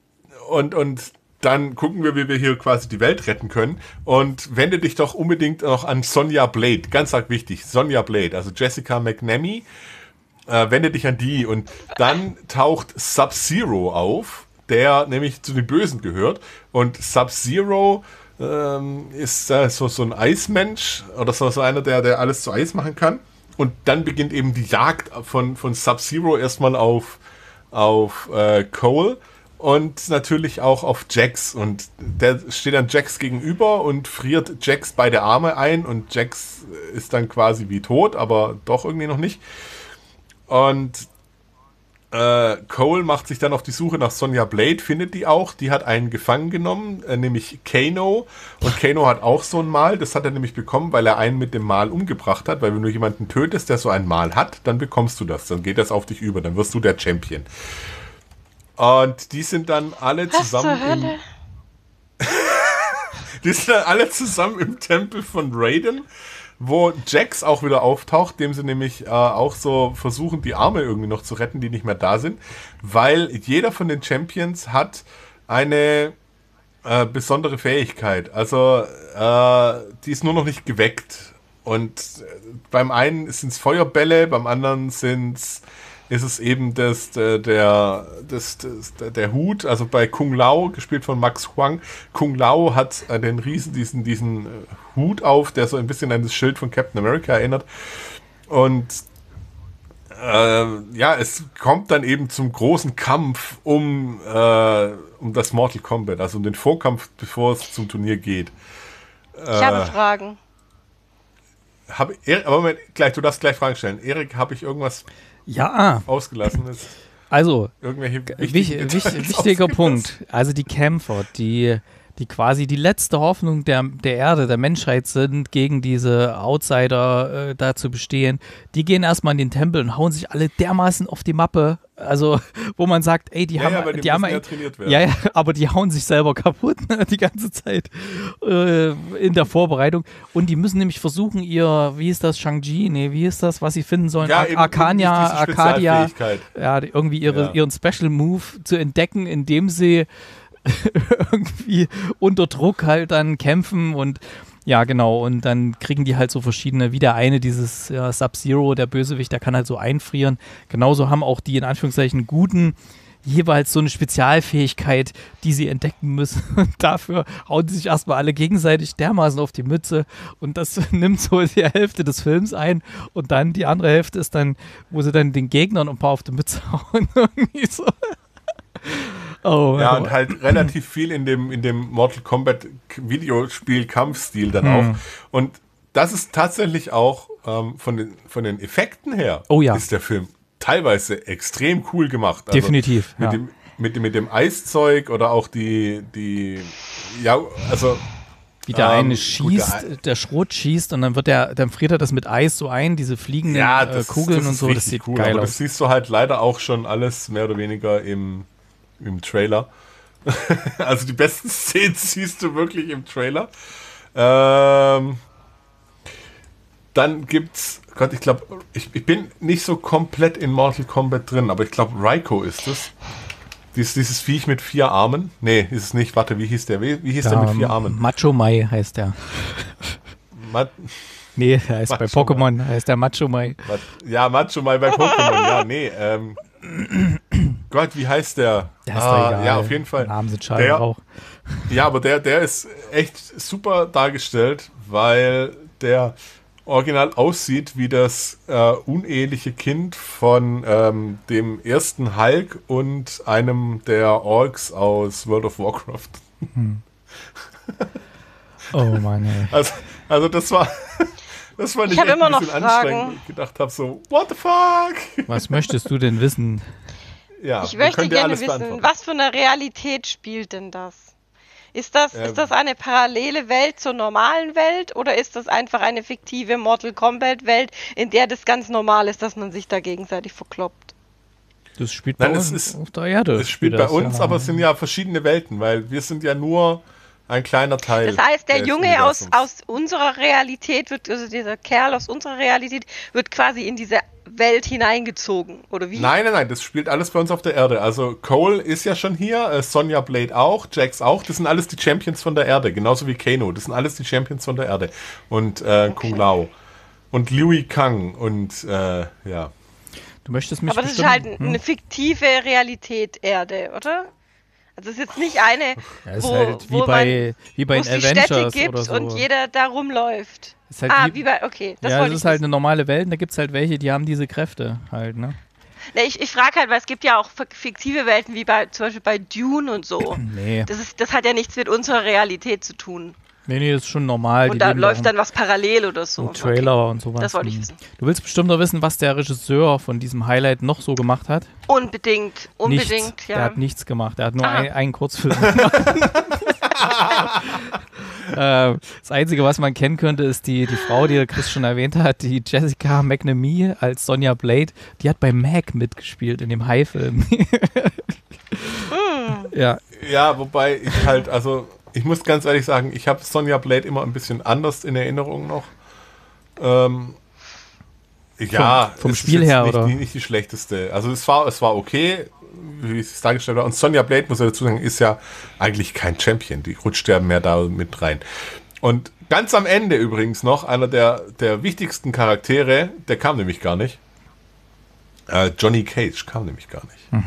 dann gucken wir, wie wir hier quasi die Welt retten können, und wende dich doch unbedingt noch an Sonya Blade, ganz arg wichtig, Sonya Blade, also Jessica McNamee, wende dich an die, und dann taucht Sub-Zero auf, der nämlich zu den Bösen gehört, und Sub-Zero ist so ein Eismensch, oder so einer, der alles zu Eis machen kann. Und dann beginnt eben die Jagd von Sub-Zero erstmal auf Cole und natürlich auch auf Jax. Und der steht dann Jax gegenüber und friert Jax beide Arme ein. Und Jax ist dann quasi wie tot, aber doch irgendwie noch nicht. Und Cole macht sich dann auf die Suche nach Sonya Blade, findet die auch. Die hat einen gefangen genommen, nämlich Kano. Und Kano hat auch so ein Mal. Das hat er nämlich bekommen, weil er einen mit dem Mal umgebracht hat. Weil wenn du jemanden tötest, der so ein Mal hat, dann bekommst du das. Dann geht das auf dich über. Dann wirst du der Champion. Und die sind dann alle zusammen die sind dann alle zusammen im Tempel von Raiden, wo Jax auch wieder auftaucht, dem sie nämlich auch so versuchen, die Arme irgendwie noch zu retten, die nicht mehr da sind, weil jeder von den Champions hat eine besondere Fähigkeit. Also die ist nur noch nicht geweckt. Und beim einen sind es Feuerbälle, beim anderen ist es eben der Hut, also bei Kung Lao, gespielt von Max Huang. Kung Lao hat den riesen, diesen Hut auf, der so ein bisschen an das Schild von Captain America erinnert. Und es kommt dann eben zum großen Kampf um das Mortal Kombat, also um den Vorkampf, bevor es zum Turnier geht. Ich habe Fragen. Aber Moment, du darfst gleich Fragen stellen. Erik, habe ich irgendwas ausgelassen? Also, irgendwelche wichtiger Punkt. Also die Kämpfer, die quasi die letzte Hoffnung der Erde, der Menschheit sind, gegen diese Outsider da zu bestehen, die gehen erstmal in den Tempel und hauen sich alle dermaßen auf die Mappe. Also, wo man sagt, ey, die haben trainiert werden. Ja, aber die hauen sich selber kaputt die ganze Zeit in der Vorbereitung. Und die müssen nämlich versuchen, wie ist das, Shang-Chi? Nee, wie ist das, was sie finden sollen? Ja, Arcadia, irgendwie ihren Special Move zu entdecken, indem sie irgendwie unter Druck halt dann kämpfen, und ja, genau, und dann kriegen die halt so verschiedene, wie der eine, dieses Sub-Zero, der Bösewicht, der kann halt so einfrieren. Genauso haben auch die in Anführungszeichen Guten jeweils so eine Spezialfähigkeit, die sie entdecken müssen. Und dafür hauen die sich erstmal alle gegenseitig dermaßen auf die Mütze, und das nimmt so die Hälfte des Films ein, und dann die andere Hälfte ist dann, wo sie dann den Gegnern ein paar auf die Mütze hauen. Irgendwie so. Oh, ja, und halt relativ viel in dem Mortal Kombat Videospiel-Kampfstil dann auch. Und das ist tatsächlich auch von den Effekten her ist der Film teilweise extrem cool gemacht. Also definitiv. Mit dem Eiszeug oder auch wie der eine schießt, der Schrot schießt, und dann friert er das mit Eis so ein, diese fliegenden Kugeln und so. Das sieht cool, geil aber aus. das siehst du halt leider auch schon alles mehr oder weniger im Trailer. Also die besten Szenen siehst du wirklich im Trailer. Dann Gott, ich glaube, ich bin nicht so komplett in Mortal Kombat drin, aber ich glaube, Raiko ist es. Dieses Viech mit 4 Armen. Nee, ist es nicht. Warte, wie hieß der? Wie hieß der mit 4 Armen? Macho Mai heißt der. Nee, der heißt bei Pokémon, heißt der Macho Mai. Ja, Macho Mai bei Pokémon, ja, nee. Gott, wie heißt der? Der ist doch egal. Ja, auf jeden Fall. Namen sind Scheibenrauch. Ja, aber der ist echt super dargestellt, weil der original aussieht wie das uneheliche Kind von dem ersten Hulk und einem der Orks aus World of Warcraft. Oh Mann, ey. Also das war nicht Ich habe immer noch anstrengend. Fragen. Ich gedacht habe so, what the fuck? Was möchtest du denn wissen? Ja, Ich möchte gerne wissen, beantworten. was für eine Realität spielt denn das? Ist das eine parallele Welt zur normalen Welt oder ist das einfach eine fiktive Mortal Kombat Welt, in der das ganz normal ist, dass man sich da gegenseitig verkloppt? Das spielt bei uns auf der Erde. Es spielt bei uns, aber es sind ja verschiedene Welten, weil wir sind ja nur ein kleiner Teil. Das heißt, der des Junge aus Universums. unserer Realität also dieser Kerl aus unserer Realität wird quasi in diese Welt hineingezogen, oder wie? Nein, das spielt alles bei uns auf der Erde. Also Cole ist ja schon hier, Sonya Blade auch, Jax auch. Das sind alles die Champions von der Erde, genauso wie Kano. Das sind alles die Champions von der Erde. Und Kung Lao. Und Liu Kang und ja. Du möchtest mich Aber das ist halt eine fiktive Realität Erde, oder? Also es ist jetzt nicht eine, Ja, ist wo, halt wo wie bei es den die Städte Avengers gibt oder so. und jeder da rumläuft. Ist halt Okay, das ja, wollte es ich ist halt wissen. eine normale Welt und da gibt es halt welche, die haben diese Kräfte halt, ne? Ne, ich frage halt, weil es gibt ja auch fiktive Welten, wie zum Beispiel bei Dune und so. Nee. Das hat ja nichts mit unserer Realität zu tun. Nee, das ist schon normal. Und da läuft dann was parallel oder so. Ein Trailer und sowas. Das wollte ich wissen. Du willst bestimmt noch wissen, was der Regisseur von diesem Highlight noch so gemacht hat? Unbedingt, Nichts. ja. Der hat nichts gemacht. Der hat nur einen Kurzfilm gemacht. Das Einzige, was man kennen könnte, ist die Frau, die der Chris schon erwähnt hat, die Jessica McNamee als Sonya Blade. Die hat bei Mac mitgespielt in dem High-Film. Ja. Ja, wobei ich halt, also ich muss ganz ehrlich sagen, ich habe Sonya Blade immer ein bisschen anders in Erinnerung noch. Ja, vom es Spiel ist jetzt her, nicht, oder? nicht die schlechteste. Also es war okay, wie es dargestellt war. Und Sonya Blade, muss ich dazu sagen, ist ja eigentlich kein Champion. Die rutscht ja mehr da mit rein. Und ganz am Ende übrigens noch, einer der wichtigsten Charaktere, der kam nämlich gar nicht. Johnny Cage kam nämlich gar nicht.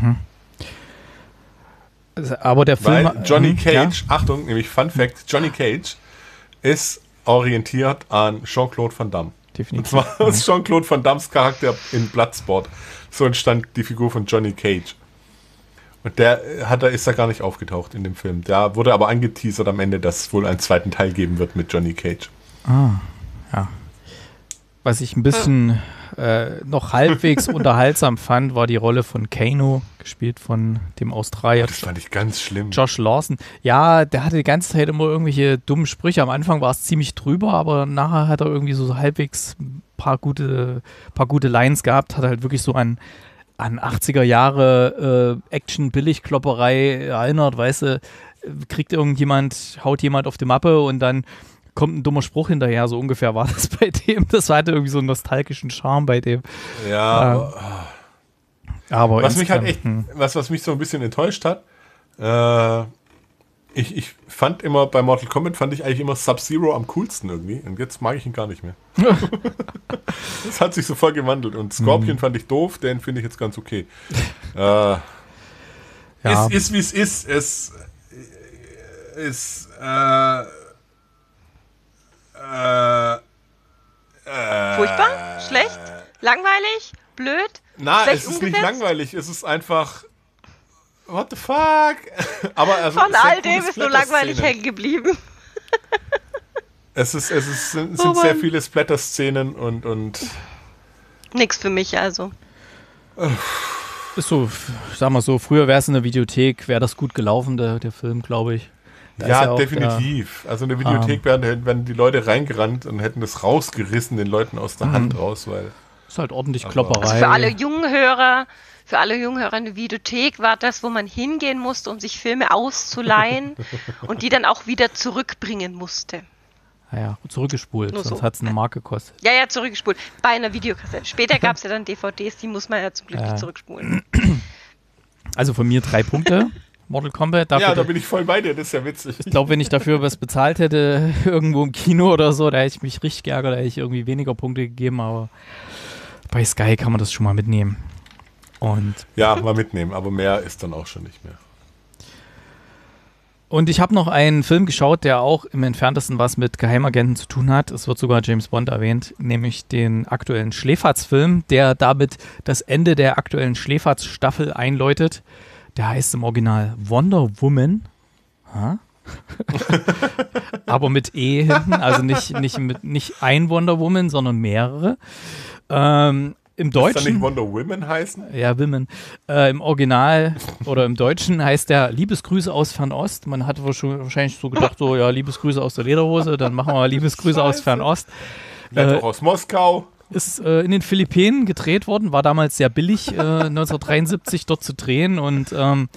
Aber der Film... Weil Johnny Cage, Achtung, nämlich Fun Fact, Johnny Cage ist orientiert an Jean-Claude Van Damme. Definitiv. Und zwar ist Jean-Claude Van Dammes Charakter in Bloodsport. So entstand die Figur von Johnny Cage. Und ist da gar nicht aufgetaucht in dem Film. Da wurde aber angeteasert am Ende, dass es wohl einen zweiten Teil geben wird mit Johnny Cage. Ja. Was ich ein bisschen noch halbwegs unterhaltsam fand, war die Rolle von Kano, gespielt von dem Australier. Das fand ich ganz schlimm. Josh Lawson. Ja, der hatte die ganze Zeit immer irgendwelche dummen Sprüche. Am Anfang war es ziemlich drüber, aber nachher hat er irgendwie so halbwegs ein paar gute Lines gehabt. Hat halt wirklich so an 80er Jahre Action-Billig-Klopperei erinnert, weißt du, haut jemand auf die Mappe und dann kommt ein dummer Spruch hinterher, so ungefähr war das bei dem. Das hatte irgendwie so einen nostalgischen Charme bei dem. Ja, aber was mich halt echt, was mich so ein bisschen enttäuscht hat, ich fand immer, bei Mortal Kombat fand ich eigentlich immer Sub-Zero am coolsten irgendwie und jetzt mag ich ihn gar nicht mehr. Das hat sich so voll gewandelt und Scorpion fand ich doof, den finde ich jetzt ganz okay. Ja. Es ist, wie es ist. Es ist, Furchtbar? Schlecht? Langweilig? Blöd? Na, schlecht es ist umgesetzt? nicht langweilig, es ist einfach what the fuck? Aber also, Von sehr all coole dem ist nur langweilig Splatter-Szenen. hängen geblieben. Sind Oh sehr Mann. viele Splatter-Szenen und Nix für mich also. Ist so, sag mal so, früher wäre es in der Videothek, wäre das gut gelaufen, der Film, glaube ich. Da ist ja, auch definitiv. Also in der Videothek wären die Leute reingerannt und hätten das rausgerissen, den Leuten aus der Hand raus, weil Ist halt ordentlich Aber- Klopperei. Also für alle jungen Hörer eine Videothek war das, wo man hingehen musste, um sich Filme auszuleihen und die dann auch wieder zurückbringen musste. Naja, zurückgespult, Nur sonst so. hat es eine Mark gekostet. Ja, zurückgespult. Bei einer Videokassette. Später gab es ja dann DVDs, die muss man ja zum Glück nicht zurückspulen. Also von mir 3 Punkte, Mortal Kombat. Dafür, ja, da bin ich voll bei dir, das ist ja witzig. ich glaube, wenn ich dafür was bezahlt hätte, irgendwo im Kino oder so, da hätte ich mich richtig geärgert, da hätte ich irgendwie weniger Punkte gegeben, aber bei Sky kann man das schon mal mitnehmen. Und ja, mal mitnehmen, aber mehr ist dann auch schon nicht mehr. Und ich habe noch einen Film geschaut, der auch im Entferntesten was mit Geheimagenten zu tun hat. Es wird sogar James Bond erwähnt, nämlich den aktuellen Schläferz-Film, der damit das Ende der aktuellen Schläferz-Staffel einläutet. Der heißt im Original Wonder Woman. Aber mit E hinten, also nicht ein Wonder Woman, sondern mehrere. Im Deutschen. Muss da nicht Wonder Women heißen? Ja, Women. Im Original oder im Deutschen heißt der Liebesgrüße aus Fernost. Man hat wahrscheinlich so gedacht, so, ja, Liebesgrüße aus der Lederhose, dann machen wir mal Liebesgrüße aus Fernost. Auch aus Moskau. Ist in den Philippinen gedreht worden, war damals sehr billig, 1973 dort zu drehen und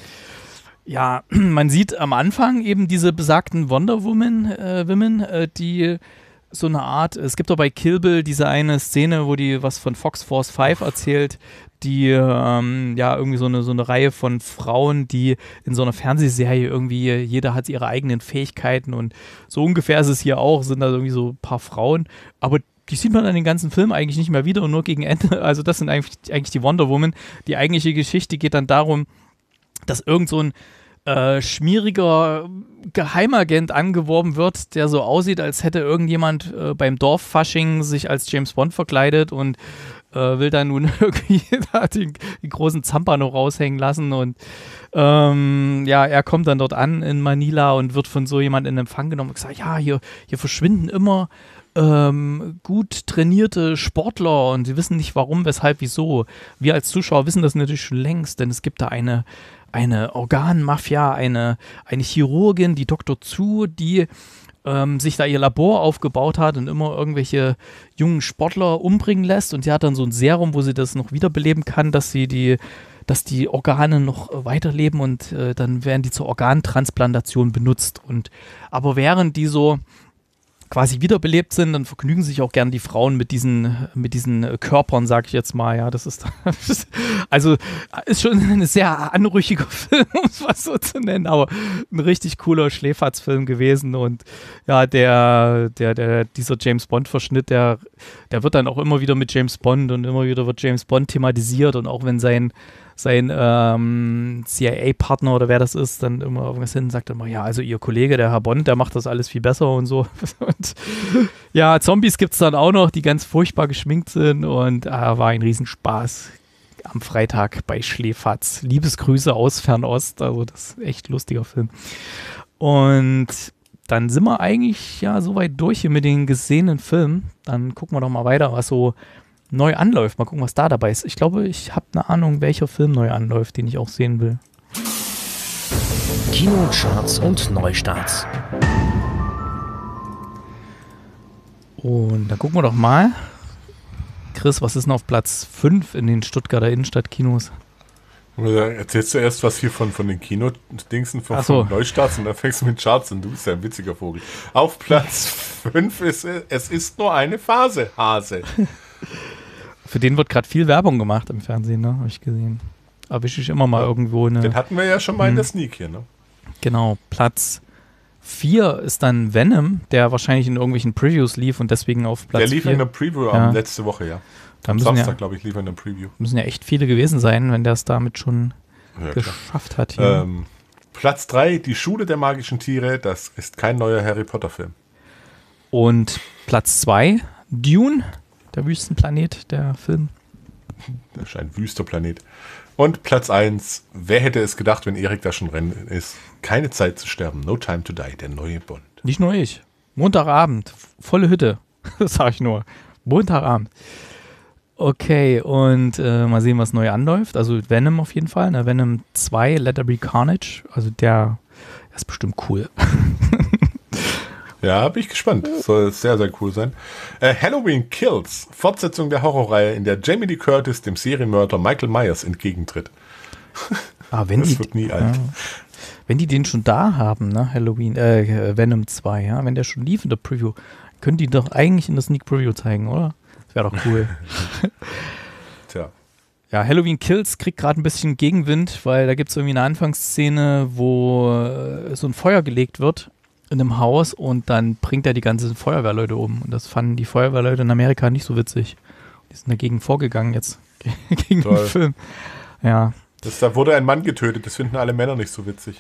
ja, man sieht am Anfang eben diese besagten Wonder Women, die so eine Art, es gibt doch bei Kill Bill diese eine Szene, wo die was von Fox Force 5 erzählt, die ja irgendwie so eine Reihe von Frauen, die in so einer Fernsehserie irgendwie, jeder hat ihre eigenen Fähigkeiten und so ungefähr ist es hier auch, sind da irgendwie so ein paar Frauen, aber die sieht man dann den ganzen Film eigentlich nicht mehr wieder und nur gegen Ende, also das sind eigentlich die Wonder Woman. Die eigentliche Geschichte geht dann darum, dass irgend so ein schmieriger Geheimagent angeworben wird, der so aussieht, als hätte irgendjemand beim Dorffasching sich als James Bond verkleidet und will dann nun irgendwie den großen Zampano raushängen lassen und er kommt dann dort an in Manila und wird von so jemand in Empfang genommen und gesagt, ja, hier verschwinden immer gut trainierte Sportler und sie wissen nicht warum, weshalb, wieso. Wir als Zuschauer wissen das natürlich schon längst, denn es gibt da eine Organmafia, eine Chirurgin, die Dr. Zu, die sich da ihr Labor aufgebaut hat und immer irgendwelche jungen Sportler umbringen lässt und sie hat dann so ein Serum, wo sie das noch wiederbeleben kann, dass die Organe noch weiterleben und dann werden die zur Organtransplantation benutzt. Aber während die so quasi wiederbelebt sind, dann vergnügen sich auch gern die Frauen mit diesen Körpern, sag ich jetzt mal, ja, das ist also ist schon ein sehr anrüchiger Film, um es mal so zu nennen, aber ein richtig cooler Schläferz-Film gewesen und ja, dieser James Bond-Verschnitt, der wird dann auch immer wieder mit James Bond und immer wieder wird James Bond thematisiert und auch wenn sein CIA-Partner oder wer das ist, dann immer irgendwas hin und sagt immer, ja, also ihr Kollege, der Herr Bond, der macht das alles viel besser und so. Und ja, Zombies gibt es dann auch noch, die ganz furchtbar geschminkt sind und war ein Riesenspaß am Freitag bei Schläferz. Liebesgrüße aus Fernost, also das ist echt ein lustiger Film. Und dann sind wir eigentlich ja soweit durch hier mit den gesehenen Filmen. Dann gucken wir doch mal weiter, was so neu anläuft. Mal gucken, was da dabei ist. Ich glaube, ich habe eine Ahnung, welcher Film neu anläuft, den ich auch sehen will. Kinocharts und Neustarts. Und dann gucken wir doch mal. Chris, was ist denn auf Platz 5 in den Stuttgarter Innenstadtkinos? Erzählst du erst was hier von den Kino-Dingsen von Neustarts und dann fängst du mit Charts an. Du bist ja ein witziger Vogel. Auf Platz 5 ist es ist nur eine Phase, Hase. Für den wird gerade viel Werbung gemacht im Fernsehen, ne? Habe ich gesehen. Erwische ich immer mal irgendwo eine. Den hatten wir ja schon mal in der Sneak hier, ne? Genau. Platz 4 ist dann Venom, der wahrscheinlich in irgendwelchen Previews lief und deswegen auf Platz 4. Der lief 4. in der Preview letzte Woche, ja. Am Samstag, glaube ich, lief in der Preview. Müssen ja echt viele gewesen sein, wenn der es damit schon geschafft hat. Hier. Platz 3, Die Schule der magischen Tiere. Das ist kein neuer Harry Potter-Film. Und Platz 2, Dune, der Wüstenplanet, der Film. Das ist ein wüster Planet. Und Platz 1, wer hätte es gedacht, wenn Erik da schon rennen ist? Keine Zeit zu sterben, No Time to Die, der neue Bond. Nicht nur ich. Montagabend, volle Hütte. Das sage ich nur. Montagabend. Okay, und mal sehen, was neu anläuft. Also Venom auf jeden Fall. Ne? Venom 2, Let There Be Carnage. Also der ist bestimmt cool. Ja, bin ich gespannt. Soll sehr, sehr cool sein. Halloween Kills, Fortsetzung der Horrorreihe, in der Jamie Lee Curtis dem Serienmörder Michael Myers entgegentritt. Das wird nie alt. Ja. Wenn die den schon da haben, ne, Venom 2, ja, wenn der schon lief in der Preview, Können die doch eigentlich in der Sneak Preview zeigen, oder? Das wäre doch cool. Tja. Ja, Halloween Kills kriegt gerade ein bisschen Gegenwind, weil da gibt es irgendwie eine Anfangsszene, wo so ein Feuer gelegt wird in einem Haus und dann bringt er die ganzen Feuerwehrleute um. Und das fanden die Feuerwehrleute in Amerika nicht so witzig. Die sind dagegen vorgegangen jetzt, gegen den Film. Ja. Da wurde ein Mann getötet, das finden alle Männer nicht so witzig.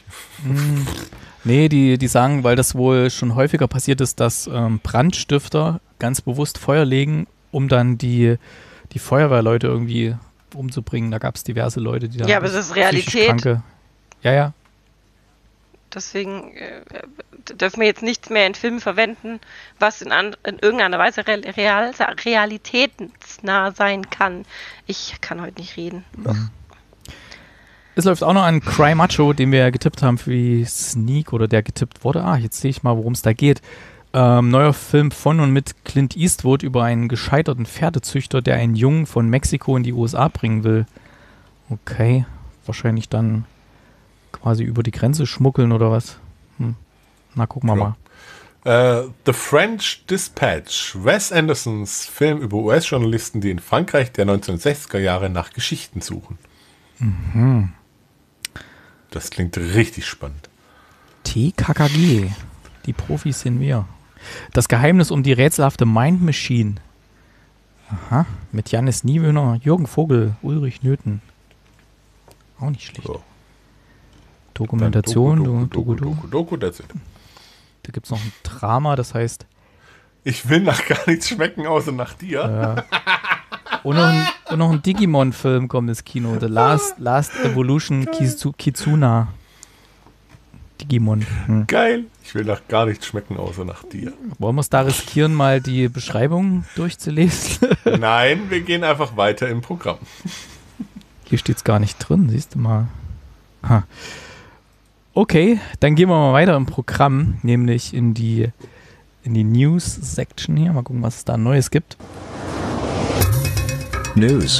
Nee, die sagen, weil das wohl schon häufiger passiert ist, dass Brandstifter ganz bewusst Feuer legen, um dann die Feuerwehrleute irgendwie umzubringen. Da gab es diverse Leute, die da... Ja, aber es ist Realität. Ja. Deswegen dürfen wir jetzt nichts mehr in Filmen verwenden, was in irgendeiner Weise realitätsnah sein kann. Ich kann heute nicht reden. Mhm. Es läuft auch noch ein Cry Macho, den wir getippt haben für die Sneak oder der getippt wurde. Jetzt sehe ich mal, worum es da geht. Neuer Film von und mit Clint Eastwood über einen gescheiterten Pferdezüchter, der einen Jungen von Mexiko in die USA bringen will. Okay, wahrscheinlich dann quasi über die Grenze schmuggeln oder was? Na, gucken wir mal. The French Dispatch, Wes Andersons Film über US-Journalisten, die in Frankreich der 1960er Jahre nach Geschichten suchen. Mhm. Das klingt richtig spannend. TKKG. Die Profis sind wir. Das Geheimnis um die rätselhafte Mind Machine. Aha. Mit Jannis Niewöhner, Jürgen Vogel, Ulrich Nöthen. Auch nicht schlecht. So. Dokumentation. Doku, that's it. Da gibt es noch ein Drama, das heißt... Ich will nach gar nichts schmecken, außer nach dir. Und noch ein Digimon-Film kommt ins Kino. The Last Evolution Kizuna. Digimon. Geil. Ich will nach gar nichts schmecken, außer nach dir. Wollen wir es da riskieren, mal die Beschreibung durchzulesen? Nein, wir gehen einfach weiter im Programm. Hier steht es gar nicht drin, siehst du mal. Okay, dann gehen wir mal weiter im Programm, nämlich in die News-Section hier. Mal gucken, was es da Neues gibt. News.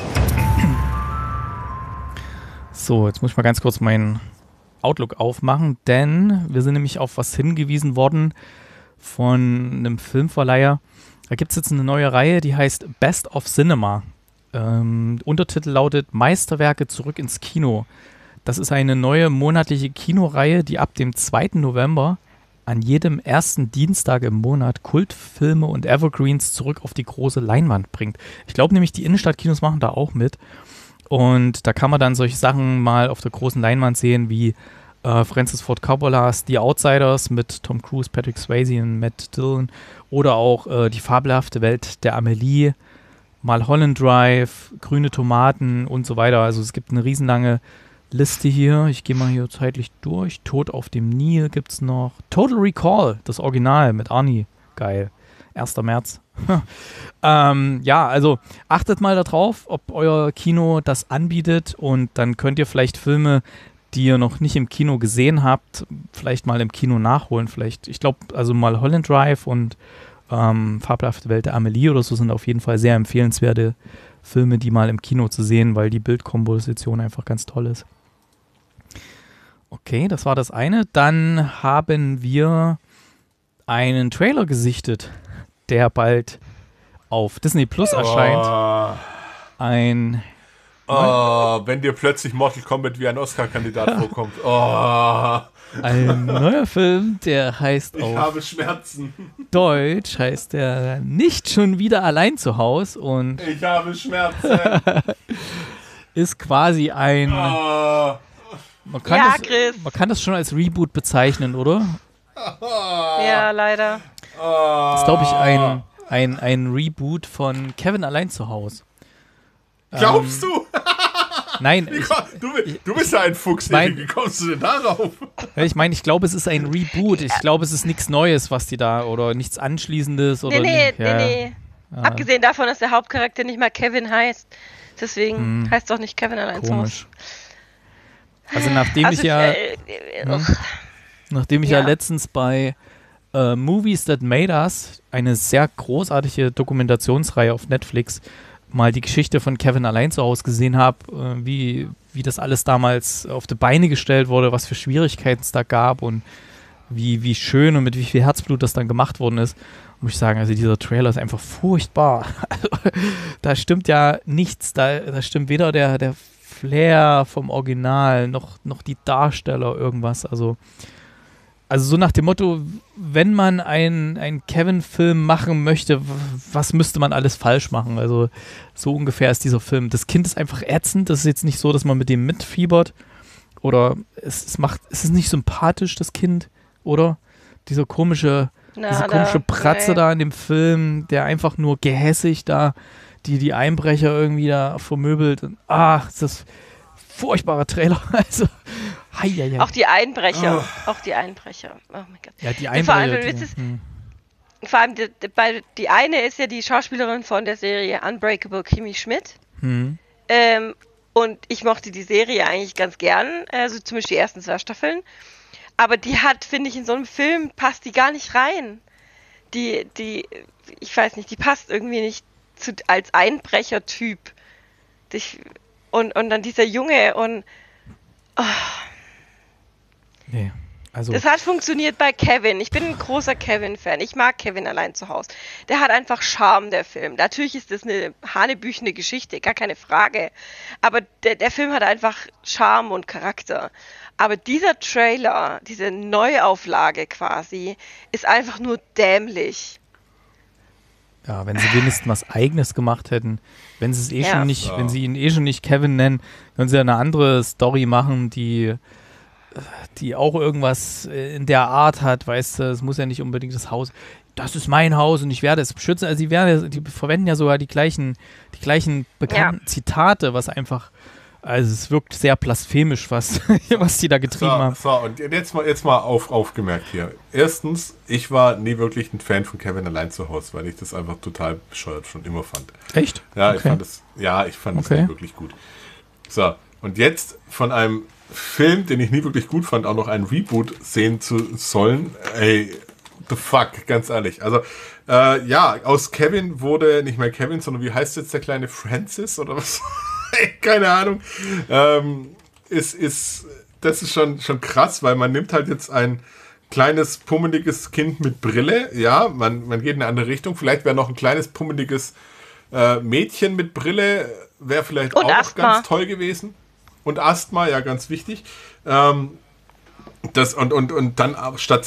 So, jetzt muss ich mal ganz kurz meinen Outlook aufmachen, denn wir sind nämlich auf was hingewiesen worden von einem Filmverleiher. Da gibt es jetzt eine neue Reihe, die heißt Best of Cinema. Untertitel lautet Meisterwerke zurück ins Kino. Das ist eine neue monatliche Kinoreihe, die ab dem 2. November an jedem ersten Dienstag im Monat Kultfilme und Evergreens zurück auf die große Leinwand bringt. Ich glaube nämlich, die Innenstadtkinos machen da auch mit. Und da kann man dann solche Sachen mal auf der großen Leinwand sehen, wie Francis Ford Coppolas The Outsiders mit Tom Cruise, Patrick Swayze und Matt Dillon. Oder auch die fabelhafte Welt der Amelie, Mulholland Drive, Grüne Tomaten und so weiter. Also es gibt eine riesenlange Liste hier. Ich gehe mal hier zeitlich durch. Tod auf dem Nil gibt es noch. Total Recall, das Original mit Arnie. Geil. 1. März. Ja, also achtet mal darauf, ob euer Kino das anbietet und dann könnt ihr vielleicht Filme, die ihr noch nicht im Kino gesehen habt, vielleicht mal im Kino nachholen. Vielleicht, ich glaube, also mal Mulholland Drive und Fabelhafte Welt der Amelie oder so sind auf jeden Fall sehr empfehlenswerte Filme, die mal im Kino zu sehen, weil die Bildkomposition einfach ganz toll ist. Okay, das war das eine. Dann haben wir einen Trailer gesichtet, der bald auf Disney Plus erscheint. Wenn dir plötzlich Mortal Kombat wie ein Oscar-Kandidat vorkommt. Ein neuer Film, der heißt Ich habe Schmerzen. Deutsch, heißt der Nicht schon wieder allein zu Haus und Ich habe Schmerzen. ist quasi ein... Man kann das schon als Reboot bezeichnen, oder? Ja, leider. Das ist, glaube ich, ein Reboot von Kevin allein zu Haus. Glaubst du? Nein. Du bist ja ein Fuchs. Wie kommst du denn darauf? Ich meine, ich glaube, es ist ein Reboot. Ich glaube, es ist nichts Neues, was die da, oder nichts Anschließendes. Oder Nee. Abgesehen davon, dass der Hauptcharakter nicht mal Kevin heißt. Deswegen heißt es auch nicht Kevin allein zu Haus. Also nachdem ich ja letztens bei Movies That Made Us, eine sehr großartige Dokumentationsreihe auf Netflix, mal die Geschichte von Kevin allein zu Hause gesehen habe, wie das alles damals auf die Beine gestellt wurde, was für Schwierigkeiten es da gab und wie schön und mit wie viel Herzblut das dann gemacht worden ist, muss ich sagen, also dieser Trailer ist einfach furchtbar. Also, da stimmt ja nichts, da stimmt weder der Flair vom Original noch die Darsteller irgendwas, also so nach dem Motto, wenn man einen Kevin-Film machen möchte, was müsste man alles falsch machen? Also so ungefähr ist dieser Film. Das Kind ist einfach ätzend. Das ist jetzt nicht so, dass man mit dem mitfiebert. Oder es ist nicht sympathisch, das Kind, oder? Diese komische Pratze da in dem Film, der einfach nur gehässig da die Einbrecher irgendwie da vermöbelt. Und, ist das furchtbarer Trailer. Also Auch die Einbrecher. Oh mein Gott. Ja, die Einbrecher. Vor allem, die eine ist ja die Schauspielerin von der Serie Unbreakable Kimmy Schmidt. Und ich mochte die Serie eigentlich ganz gern, also zumindest die ersten 2 Staffeln. Aber die hat, finde ich, in so einem Film passt die gar nicht rein. Ich weiß nicht, die passt irgendwie nicht als Einbrecher-Typ. Und dann dieser Junge und nee, also das hat funktioniert bei Kevin. Ich bin ein großer Kevin-Fan. Ich mag Kevin allein zu Hause. Der hat einfach Charme, der Film. Natürlich ist das eine hanebüchene Geschichte, gar keine Frage. Aber der Film hat einfach Charme und Charakter. Aber dieser Trailer, diese Neuauflage quasi, ist einfach nur dämlich. Ja, wenn sie wenigstens was Eigenes gemacht hätten, wenn sie es wenn sie ihn schon nicht Kevin nennen, können sie ja eine andere Story machen, die auch irgendwas in der Art hat, weißt du, es muss ja nicht unbedingt das Haus, das ist mein Haus und ich werde es beschützen, also die verwenden ja sogar die gleichen bekannten Zitate, was einfach, also es wirkt sehr blasphemisch, was die da getrieben haben. So, und jetzt mal aufgemerkt hier. Erstens, ich war nie wirklich ein Fan von Kevin allein zu Hause, weil ich das einfach total bescheuert schon immer fand. Echt? Ja, okay. ich fand das nicht wirklich gut. So, und jetzt von einem Film, den ich nie wirklich gut fand, auch noch einen Reboot sehen zu sollen, ey, the fuck, ganz ehrlich. Also, aus Kevin wurde nicht mehr Kevin, sondern wie heißt jetzt der kleine Francis oder was? Keine Ahnung. Das ist schon krass, weil man nimmt halt jetzt ein kleines, pummeliges Kind mit Brille. Ja, man geht in eine andere Richtung. Vielleicht wäre noch ein kleines, pummeliges Mädchen mit Brille, wäre vielleicht und auch Asthma. Ganz toll gewesen. Und Asthma, ja, ganz wichtig. Und dann statt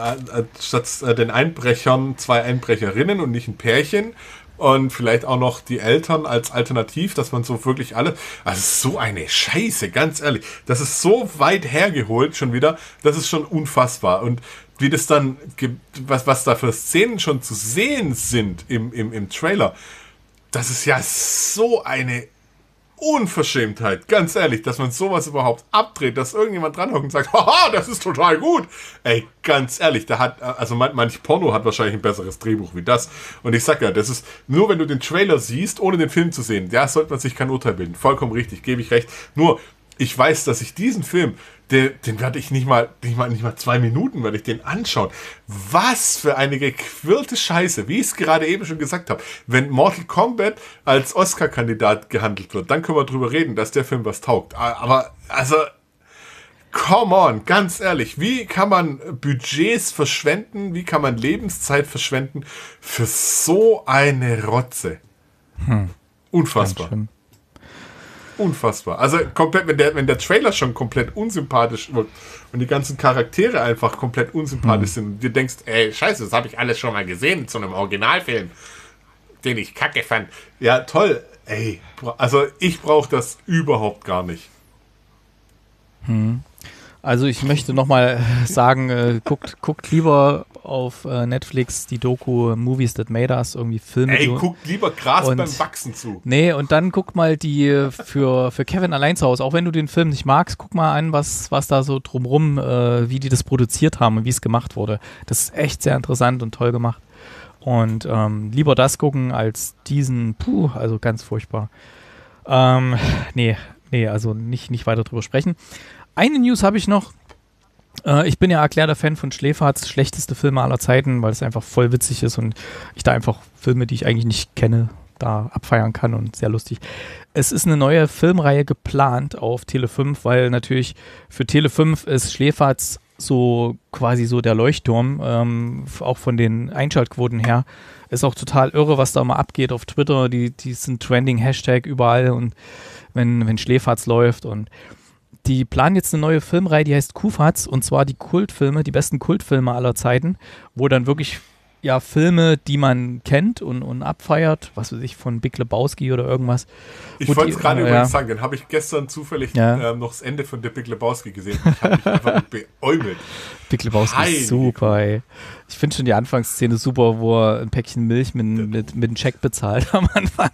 den Einbrechern 2 Einbrecherinnen und nicht ein Pärchen. Und vielleicht auch noch die Eltern als Alternativ, dass man so wirklich alle... Also so eine Scheiße, ganz ehrlich. Das ist so weit hergeholt schon wieder, das ist schon unfassbar. Und wie das dann... Was da für Szenen schon zu sehen sind im Trailer, das ist ja so eine Unverschämtheit, ganz ehrlich, dass man sowas überhaupt abdreht, dass irgendjemand dranhockt und sagt, haha, das ist total gut. Ey, ganz ehrlich, manch Porno hat wahrscheinlich ein besseres Drehbuch wie das. Und ich sag ja, das ist, nur wenn du den Trailer siehst, ohne den Film zu sehen, sollte man sich kein Urteil bilden. Vollkommen richtig, gebe ich recht. Nur, ich weiß, dass ich diesen Film, den werde ich nicht mal 2 Minuten werde ich den anschauen. Was für eine gequirlte Scheiße, wie ich es gerade eben schon gesagt habe. Wenn Mortal Kombat als Oscar-Kandidat gehandelt wird, dann können wir drüber reden, dass der Film was taugt. Aber, also, come on, ganz ehrlich, wie kann man Budgets verschwenden, wie kann man Lebenszeit verschwenden für so eine Rotze? Unfassbar. Unfassbar. Also komplett, wenn der Trailer schon komplett unsympathisch wird und die ganzen Charaktere einfach komplett unsympathisch sind und du denkst, ey, scheiße, das habe ich alles schon mal gesehen zu einem Originalfilm, den ich kacke fand. Ja, toll. Ey, also ich brauche das überhaupt gar nicht. Also ich möchte nochmal sagen, guckt lieber auf Netflix die Doku Movies That Made Us, irgendwie Filme. Ey, guckt lieber Gras beim Wachsen zu. Nee, und dann guck mal die für Kevin allein zu Hause, auch wenn du den Film nicht magst, guck mal an, was da so drumrum, wie die das produziert haben und wie es gemacht wurde. Das ist echt sehr interessant und toll gemacht. Und lieber das gucken als diesen, also ganz furchtbar. Nee, also nicht weiter drüber sprechen. Eine News habe ich noch. Ich bin ja erklärter Fan von Schläferz, schlechteste Filme aller Zeiten, weil es einfach voll witzig ist und ich da einfach Filme, die ich eigentlich nicht kenne, da abfeiern kann und sehr lustig. Es ist eine neue Filmreihe geplant auf Tele5, weil natürlich für Tele5 ist Schläferz so quasi so der Leuchtturm, auch von den Einschaltquoten her. Ist auch total irre, was da mal abgeht auf Twitter. Die sind Trending-Hashtag überall und wenn Schläferz läuft. Und die planen jetzt eine neue Filmreihe, die heißt Kufatz, und zwar die Kultfilme, die besten Kultfilme aller Zeiten, wo dann wirklich Filme, die man kennt und abfeiert, was weiß ich, von Big Lebowski oder irgendwas. Ich wollte es gerade übrigens sagen, dann habe ich gestern zufällig noch das Ende von The Big Lebowski gesehen. Ich habe mich einfach beäumelt. Big Lebowski ist super, ey. Ich finde schon die Anfangsszene super, wo er ein Päckchen Milch mit einem Check bezahlt am Anfang.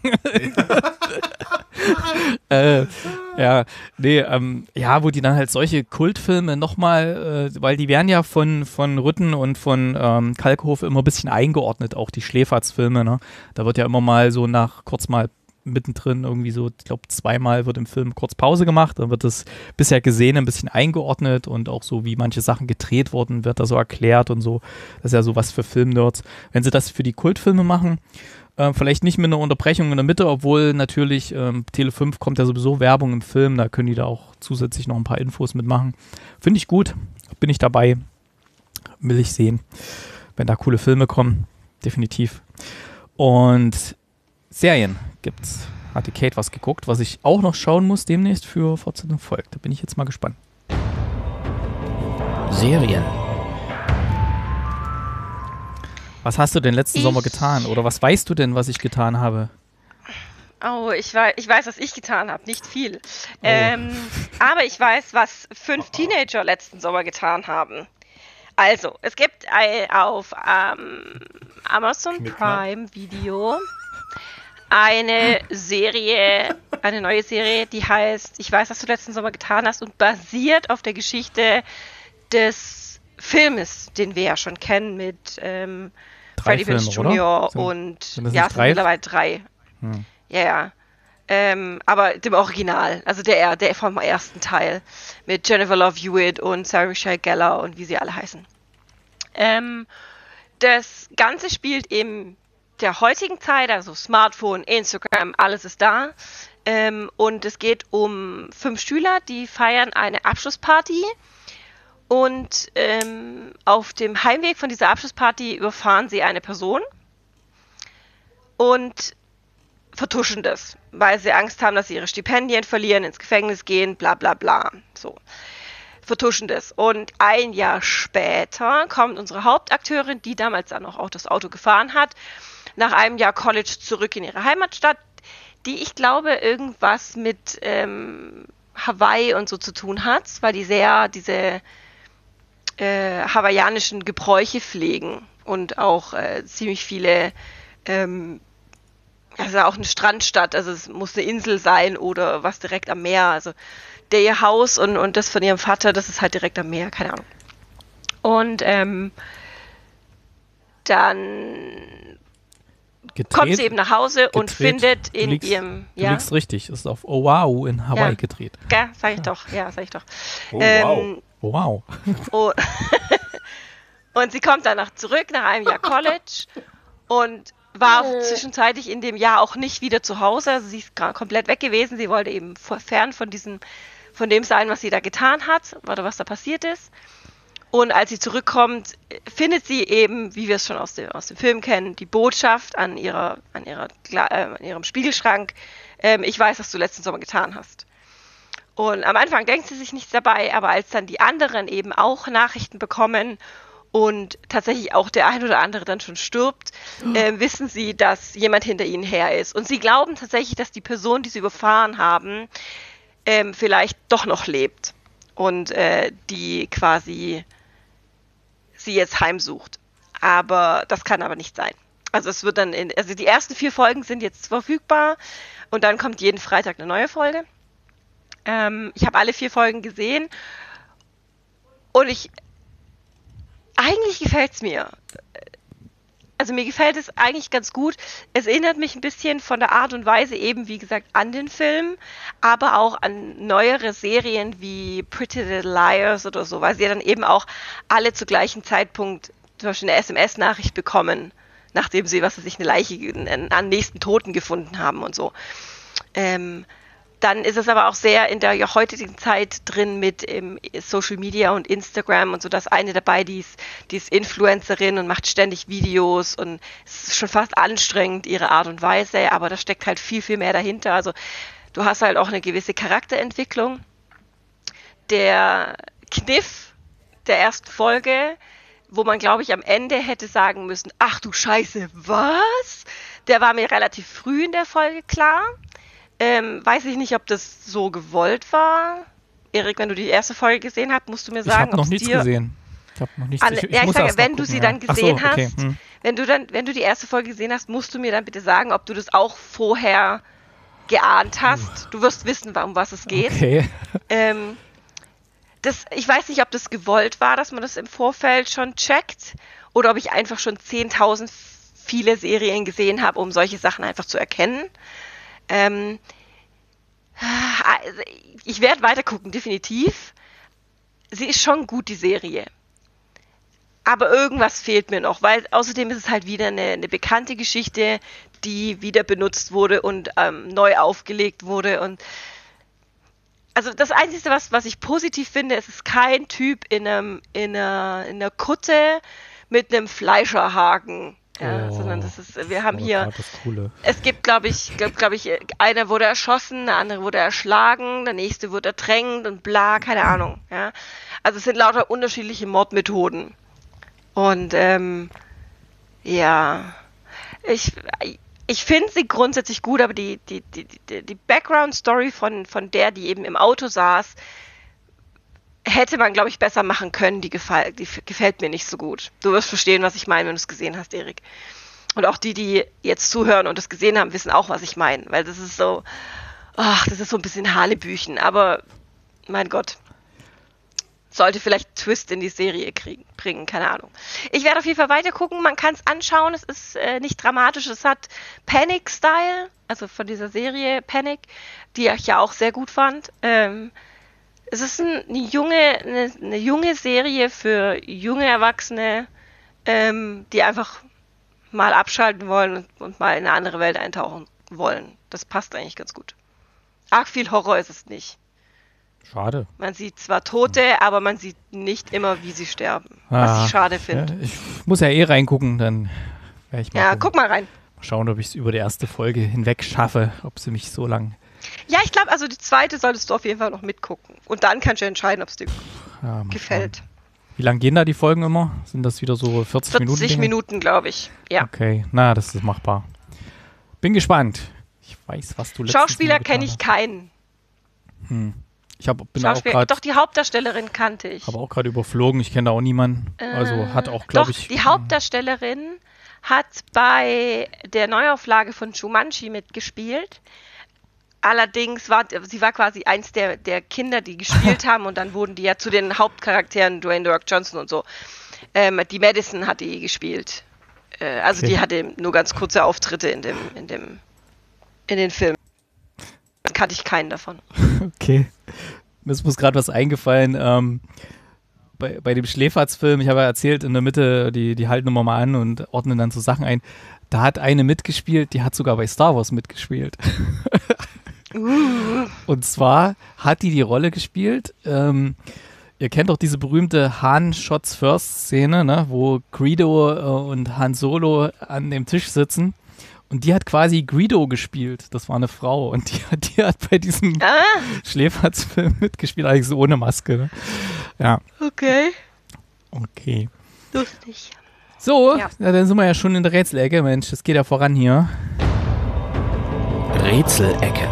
Wo die dann halt solche Kultfilme nochmal, weil die werden ja von Rütten und von Kalkhof immer ein bisschen eingeordnet, auch die Schläferz-Filme, ne? Da wird ja immer mal so kurz mal mittendrin irgendwie so, ich glaube 2-mal wird im Film kurz Pause gemacht, dann wird das bisher Gesehene ein bisschen eingeordnet und auch so, wie manche Sachen gedreht wurden, wird da so erklärt und so. Das ist ja sowas für Filmnerds. Wenn sie das für die Kultfilme machen, vielleicht nicht mit einer Unterbrechung in der Mitte, obwohl natürlich Tele5 kommt ja sowieso Werbung im Film, da können die da auch zusätzlich noch ein paar Infos mitmachen. Finde ich gut, bin ich dabei, will ich sehen, wenn da coole Filme kommen, definitiv. Und Serien gibt's. Hatte Kate was geguckt, was ich auch noch schauen muss demnächst für Fortsetzung folgt. Da bin ich jetzt mal gespannt. Serien. Was hast du denn letzten Sommer getan? Oder was weißt du denn, was ich getan habe? Oh, ich weiß, was ich getan habe. Nicht viel. Aber ich weiß, was 5 Teenager letzten Sommer getan haben. Also, es gibt auf Amazon Prime Video eine neue Serie, die heißt Ich weiß, was du letzten Sommer getan hast, und basiert auf der Geschichte des Filmes, den wir ja schon kennen mit Freddie Prinze Jr. und sind mittlerweile 3. Ja. Aber dem Original, also der vom ersten Teil mit Jennifer Love Hewitt und Sarah Michelle Gellar und wie sie alle heißen. Das Ganze spielt in der heutigen Zeit, also Smartphone, Instagram, alles ist da. Und es geht um 5 Schüler, die feiern eine Abschlussparty. Und auf dem Heimweg von dieser Abschlussparty überfahren sie eine Person und vertuschen das, weil sie Angst haben, dass sie ihre Stipendien verlieren, ins Gefängnis gehen, bla bla bla. So. Vertuschen das. Und ein Jahr später kommt unsere Hauptakteurin, die damals dann auch das Auto gefahren hat, nach einem Jahr College zurück in ihre Heimatstadt, die, ich glaube, irgendwas mit Hawaii und so zu tun hat, weil die sehr diese hawaiianischen Gebräuche pflegen und auch ziemlich viele, also auch eine Strandstadt, also es muss eine Insel sein oder was direkt am Meer, also ihr Haus und das von ihrem Vater, das ist halt direkt am Meer, keine Ahnung. Und dann kommt sie eben nach Hause und findet in ihrem... Du liegst richtig, es ist auf Oahu in Hawaii gedreht. Ja, sag ich doch. Oh, wow. Wow. Und sie kommt danach zurück, nach einem Jahr College, und war zwischenzeitlich in dem Jahr auch nicht wieder zu Hause. Also sie ist komplett weg gewesen. Sie wollte eben fern von dem sein, was sie da getan hat oder was da passiert ist. Und als sie zurückkommt, findet sie eben, wie wir es schon aus dem Film kennen, die Botschaft an ihrem Spiegelschrank. Ich weiß, was du letzten Sommer getan hast. Und am Anfang denkt sie sich nichts dabei, aber als dann die anderen eben auch Nachrichten bekommen und tatsächlich auch der ein oder andere dann schon stirbt, wissen sie, dass jemand hinter ihnen her ist. Und sie glauben tatsächlich, dass die Person, die sie überfahren haben, vielleicht doch noch lebt und die quasi sie jetzt heimsucht. Aber das kann aber nicht sein. Also es wird dann die ersten 4 Folgen sind jetzt verfügbar und dann kommt jeden Freitag eine neue Folge. Ich habe alle 4 Folgen gesehen und eigentlich gefällt es mir. Also mir gefällt es eigentlich ganz gut. Es erinnert mich ein bisschen von der Art und Weise eben, wie gesagt, an den Film, aber auch an neuere Serien wie Pretty Little Liars oder so, weil sie ja dann eben auch alle zu gleichen Zeitpunkt zum Beispiel eine SMS-Nachricht bekommen, nachdem sie, eine Leiche an nächsten Toten gefunden haben und so. dann ist es aber auch sehr in der heutigen Zeit drin mit Social Media und Instagram und so, dass eine dabei, die ist Influencerin und macht ständig Videos und es ist schon fast anstrengend, ihre Art und Weise, aber da steckt halt viel, viel mehr dahinter. Also du hast halt auch eine gewisse Charakterentwicklung. Der Kniff der ersten Folge, wo man, glaube ich, am Ende hätte sagen müssen, ach du Scheiße, was? Der war mir relativ früh in der Folge klar. Weiß ich nicht, ob das so gewollt war. Erik, wenn du die erste Folge gesehen hast, musst du mir sagen, ich habe noch nichts gesehen. Ich habe noch nichts gesehen. Ich sage, wenn du sie dann gesehen hast, wenn du die erste Folge gesehen hast, musst du mir dann bitte sagen, ob du das auch vorher geahnt hast. Du wirst wissen, um was es geht. Okay. Ich weiß nicht, ob das gewollt war, dass man das im Vorfeld schon checkt oder ob ich einfach schon 10.000 viele Serien gesehen habe, um solche Sachen einfach zu erkennen. Ich werde weiter gucken, definitiv. Sie ist schon gut, die Serie. Aber irgendwas fehlt mir noch, weil außerdem ist es halt wieder eine bekannte Geschichte, die wieder benutzt wurde und neu aufgelegt wurde. Und also das Einzige, was ich positiv finde, es ist kein Typ in einer Kutte mit einem Fleischerhaken. Ja, sondern wir haben hier, es gibt, glaube ich, einer wurde erschossen, der andere wurde erschlagen, der nächste wurde ertränkt und bla, keine Ahnung. Ja. Also es sind lauter unterschiedliche Mordmethoden. Und ja, ich finde sie grundsätzlich gut, aber die Background-Story von der, die eben im Auto saß, hätte man, glaube ich, besser machen können. Die gefällt mir nicht so gut. Du wirst verstehen, was ich meine, wenn du es gesehen hast, Erik. Und auch die jetzt zuhören und es gesehen haben, wissen auch, was ich meine. Weil das ist so, das ist so ein bisschen Hanebüchen. Aber, mein Gott, sollte vielleicht Twist in die Serie bringen, keine Ahnung. Ich werde auf jeden Fall weiter gucken. Man kann es anschauen. Es ist nicht dramatisch. Es hat Panic-Style, also von dieser Serie Panic, die ich ja auch sehr gut fand. Es ist eine junge Serie für junge Erwachsene, die einfach mal abschalten wollen und mal in eine andere Welt eintauchen wollen. Das passt eigentlich ganz gut. Arg viel Horror ist es nicht. Schade. Man sieht zwar Tote, aber man sieht nicht immer, wie sie sterben. Was ich schade finde. Ja, ich muss ja reingucken, dann werde ich mal gucken. Guck mal rein. Mal schauen, ob ich es über die erste Folge hinweg schaffe, ob sie mich so lang... Ja, ich glaube, also die zweite solltest du auf jeden Fall noch mitgucken. Und dann kannst du entscheiden, ob es dir gefällt. Schauen. Wie lang gehen da die Folgen immer? Sind das wieder so 40 Minuten? 40 Minuten, glaube ich. Ja. Okay, das ist machbar. Bin gespannt. Ich weiß, was du Schauspieler kenne ich keinen. Doch, die Hauptdarstellerin kannte ich. Habe auch gerade überflogen. Ich kenne da auch niemanden. Also hat auch, glaube ich... Die Hauptdarstellerin hat bei der Neuauflage von Jumanji mitgespielt. Allerdings sie war quasi eins der Kinder, die gespielt haben und dann wurden die ja zu den Hauptcharakteren, Dwayne The Rock Johnson und so. Die Madison hat die gespielt. Also die hatte nur ganz kurze Auftritte in den Filmen. Kannte ich keinen davon. Okay. Mir ist gerade was eingefallen. Bei dem Schläferz-Film, ich habe ja erzählt, in der Mitte, die halten immer mal an und ordnen dann so Sachen ein. Da hat eine mitgespielt, die hat sogar bei Star Wars mitgespielt. Und zwar hat die Rolle gespielt, ihr kennt doch diese berühmte Han-Shots-First-Szene, ne, wo Greedo und Han Solo an dem Tisch sitzen. Und die hat quasi Greedo gespielt. Das war eine Frau. Und die hat bei diesem Schläferz-Film mitgespielt, eigentlich so ohne Maske. Ne? Ja. Okay. Lustig. So, dann sind wir ja schon in der Rätselecke. Mensch, das geht ja voran hier. Rätselecke.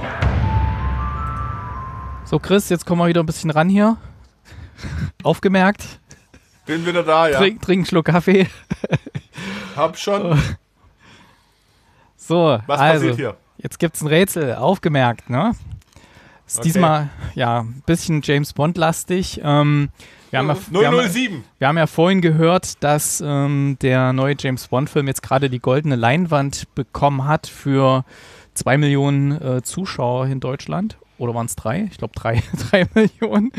So, Chris, jetzt kommen wir wieder ein bisschen ran hier. Aufgemerkt. Bin wieder da, ja. Trink einen Schluck Kaffee. Hab schon. So, was passiert hier? Jetzt gibt's ein Rätsel. Aufgemerkt, ne? Ist diesmal, ein bisschen James Bond-lastig. Wir haben 007. Wir haben ja vorhin gehört, dass der neue James Bond-Film jetzt gerade die goldene Leinwand bekommen hat für 2 Millionen Zuschauer in Deutschland. Oder waren es 3? Ich glaube 3 Millionen.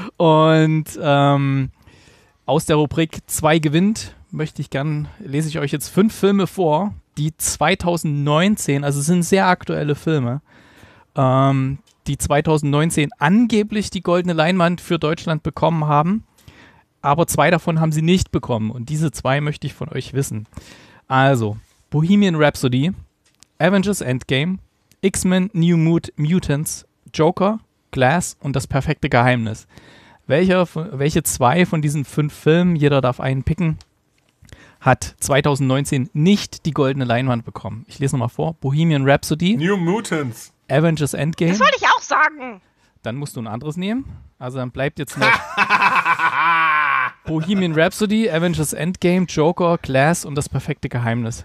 Und aus der Rubrik 2 gewinnt lese ich euch jetzt 5 Filme vor, die 2019, also es sind sehr aktuelle Filme, die 2019 angeblich die goldene Leinwand für Deutschland bekommen haben. Aber 2 davon haben sie nicht bekommen. Und diese 2 möchte ich von euch wissen. Also, Bohemian Rhapsody, Avengers Endgame, X-Men New Mutants, Joker, Glass und Das perfekte Geheimnis. Welche 2 von diesen 5 Filmen, jeder darf einen picken, hat 2019 nicht die goldene Leinwand bekommen? Ich lese nochmal vor. Bohemian Rhapsody, New Mutants, Avengers Endgame. Das wollte ich auch sagen. Dann musst du ein anderes nehmen. Also dann bleibt jetzt noch Bohemian Rhapsody, Avengers Endgame, Joker, Glass und Das perfekte Geheimnis.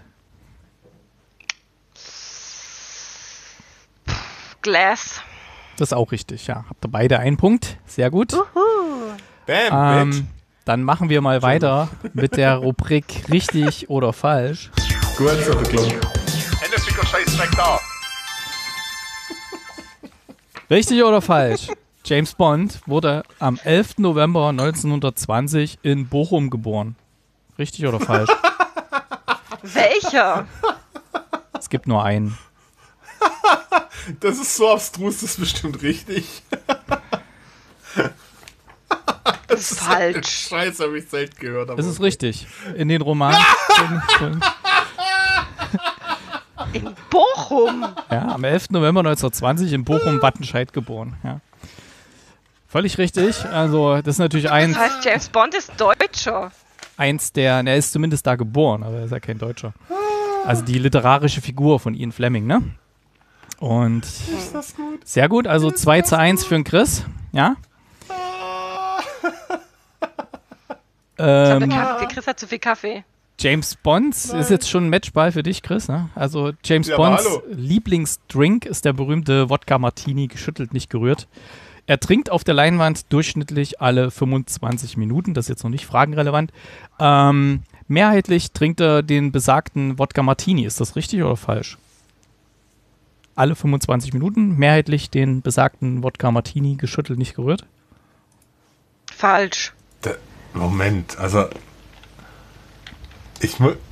Glass. Das ist auch richtig, ja. Habt ihr beide einen Punkt. Sehr gut. bam, bitch. Dann machen wir mal weiter mit der Rubrik richtig oder falsch. Gut, so bekloppt. Richtig oder falsch? James Bond wurde am 11. November 1920 in Bochum geboren. Richtig oder falsch? Welcher? Es gibt nur einen. Das ist so abstrus, das ist bestimmt richtig. Das ist falsch. Scheiße, habe ich selten gehört. Aber Es ist richtig. In den Roman. In Bochum. Ja, am 11. November 1920 in Bochum-Wattenscheid geboren. Ja. Völlig richtig. Also, das ist natürlich Das heißt, James Bond ist Deutscher. er ist zumindest da geboren, aber er ist ja kein Deutscher. Also die literarische Figur von Ian Fleming, ne? Und Ist das gut? sehr gut, also 2:1 für den Chris, ja? Der Chris hat zu viel Kaffee. James Bond ist jetzt schon ein Matchball für dich, Chris, ne? Also James Ja, aber Bonds hallo. Lieblingsdrink ist der berühmte Wodka Martini, geschüttelt, nicht gerührt. Er trinkt auf der Leinwand durchschnittlich alle 25 Minuten, das ist jetzt noch nicht fragenrelevant. Mehrheitlich trinkt er den besagten Wodka Martini, ist das richtig oder falsch? Alle 25 Minuten, mehrheitlich den besagten Wodka Martini, geschüttelt, nicht gerührt? Falsch. Moment, also ich muss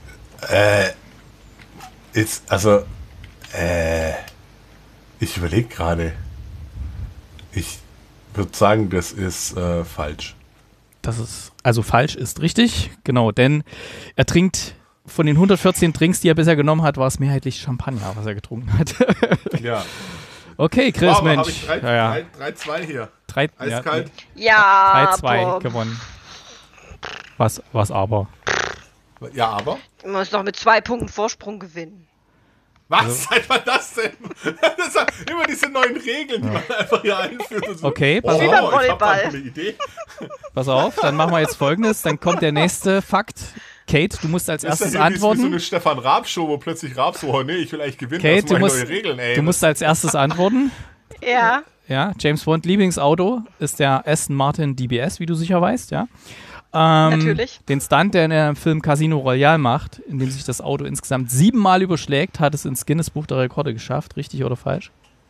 ich überlege gerade. Ich würde sagen, das ist falsch. Das ist, also falsch ist richtig, genau, denn er trinkt von den 114 Drinks, die er bisher genommen hat, war es mehrheitlich Champagner, was er getrunken hat. Ja. Okay, Chris, Wow, aber Mensch. habe ich 3-2 hier. Eiskalt. Ja, 3-2 Bob. gewonnen. Was aber? Ja, aber? Du musst noch mit 2 Punkten Vorsprung gewinnen. Was? Seit wann das denn? Das sind immer diese neuen Regeln, die man einfach hier einführt. Und so. Okay, pass Wie auf. beim Ich hab da Volleyball. eine Idee. Pass auf, dann machen wir jetzt Folgendes, dann kommt der nächste Fakt. Kate, du musst als Das ist erstes ja hier wie so antworten. eine Stefan Raab-Show, wo plötzlich Raab so, oh nee, ich will eigentlich gewinnen, Kate, das du sind musst, neue Regeln, ey. du musst als erstes antworten. Ja. Ja, James Bond Lieblingsauto ist der Aston Martin DBS, wie du sicher weißt, ja. Natürlich. Den Stunt, der in dem Film Casino Royale macht, in dem sich das Auto insgesamt 7-mal überschlägt, hat es ins Guinness-Buch der Rekorde geschafft. Richtig oder falsch?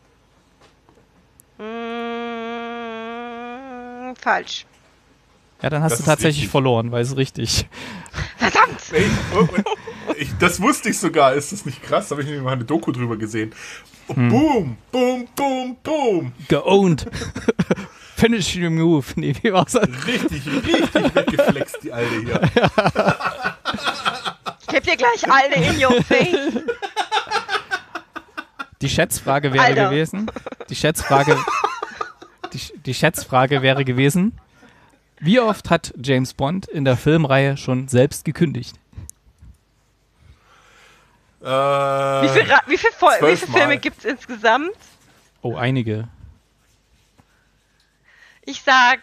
Falsch. Ja, dann hast Das du ist tatsächlich richtig. verloren, weil es ist richtig. Verdammt! Ey, das wusste ich sogar, ist das nicht krass? Da habe ich nämlich mal eine Doku drüber gesehen. Boom, boom, boom, boom. Geowned. Finish your move. Nee, wie war's? Richtig weggeflext, die Alte hier. Ich geb dir gleich alle in your face. Die Schätzfrage wäre Alter. gewesen. Die Schätzfrage wäre gewesen. Wie oft hat James Bond in der Filmreihe schon selbst gekündigt? Wie viele 12 Filme Mal. gibt es insgesamt? Oh, einige. Ich sag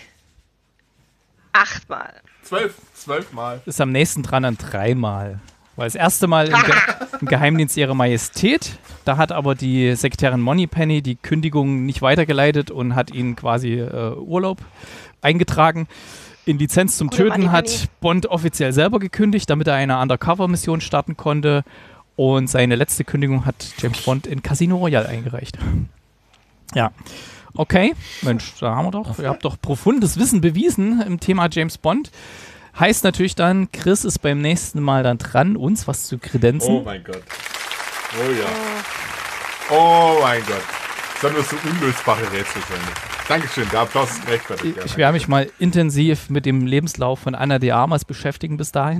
8 Mal. 12 Mal. Ist am nächsten dran an 3-mal. Weil das erste Mal im Geheimdienst ihrer Majestät, da hat aber die Sekretärin Moneypenny die Kündigung nicht weitergeleitet und hat ihnen quasi Urlaub eingetragen. In Lizenz zum Gute Töten hat Moneypenny. Bond offiziell selber gekündigt, damit er eine Undercover-Mission starten konnte. Und seine letzte Kündigung hat James Bond in Casino Royale eingereicht. Ja. Okay, Mensch, da haben wir doch. Ihr habt doch profundes Wissen bewiesen im Thema James Bond. Heißt natürlich dann, Chris ist beim nächsten Mal dann dran, uns was zu kredenzen. Oh mein Gott. Oh ja. Oh mein Gott. soll nur so unlösbare Rätsel sein. Dankeschön, der Applaus ist gerechtfertigt. Ich werde mich mal intensiv mit dem Lebenslauf von Ana de Armas beschäftigen bis dahin.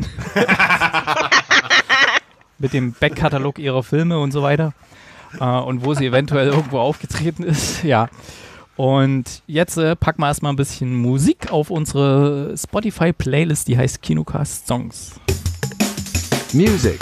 Mit dem Backkatalog ihrer Filme und so weiter. Und wo sie eventuell irgendwo aufgetreten ist. Ja. Und jetzt packen wir erstmal ein bisschen Musik auf unsere Spotify-Playlist, die heißt Kinocast Songs. Music.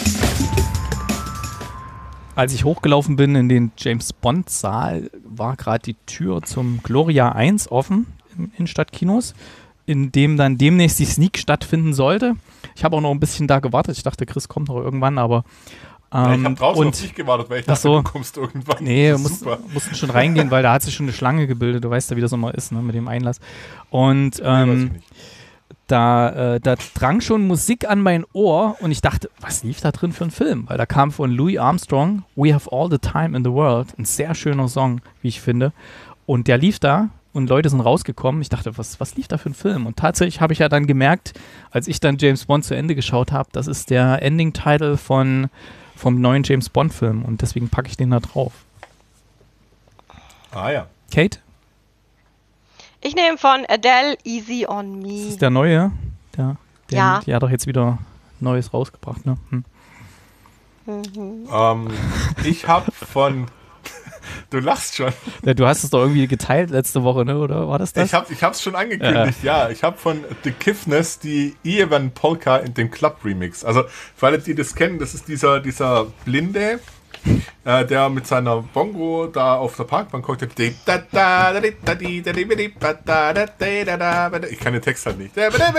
Als ich hochgelaufen bin in den James-Bond-Saal, war gerade die Tür zum Gloria 1 offen in Stadtkinos, in dem dann demnächst die Sneak stattfinden sollte. Ich habe auch noch ein bisschen da gewartet. Ich dachte, Chris kommt noch irgendwann, aber ich habe draußen auf dich gewartet, weil ich dachte, du kommst irgendwann. Nee, mussten schon reingehen, weil da hat sich schon eine Schlange gebildet. Du weißt ja, wie das immer ist, ne, mit dem Einlass. Und da drang schon Musik an mein Ohr und ich dachte, was lief da drin für ein Film? Weil da kam von Louis Armstrong We Have All the Time in the World, ein sehr schöner Song, wie ich finde. Und der lief da und Leute sind rausgekommen. Ich dachte, was lief da für ein Film? Und tatsächlich habe ich ja dann gemerkt, als ich dann James Bond zu Ende geschaut habe, das ist der Ending-Title vom neuen James Bond-Film und deswegen packe ich den da drauf. Ah ja. Kate? Ich nehme von Adele Easy on Me. Das ist der neue? Ja. Die hat doch jetzt wieder Neues rausgebracht, ne? Ich habe von... Du lachst schon. Ja, du hast es doch irgendwie geteilt letzte Woche, ne? Oder war das? Ich hab's schon angekündigt, ja. Ich habe von The Kiffness die Evan Polka in dem Club-Remix. Also, für alle, die das kennen, das ist dieser Blinde, der mit seiner Bongo da auf der Parkbank guckt. Ich kann den Text halt nicht.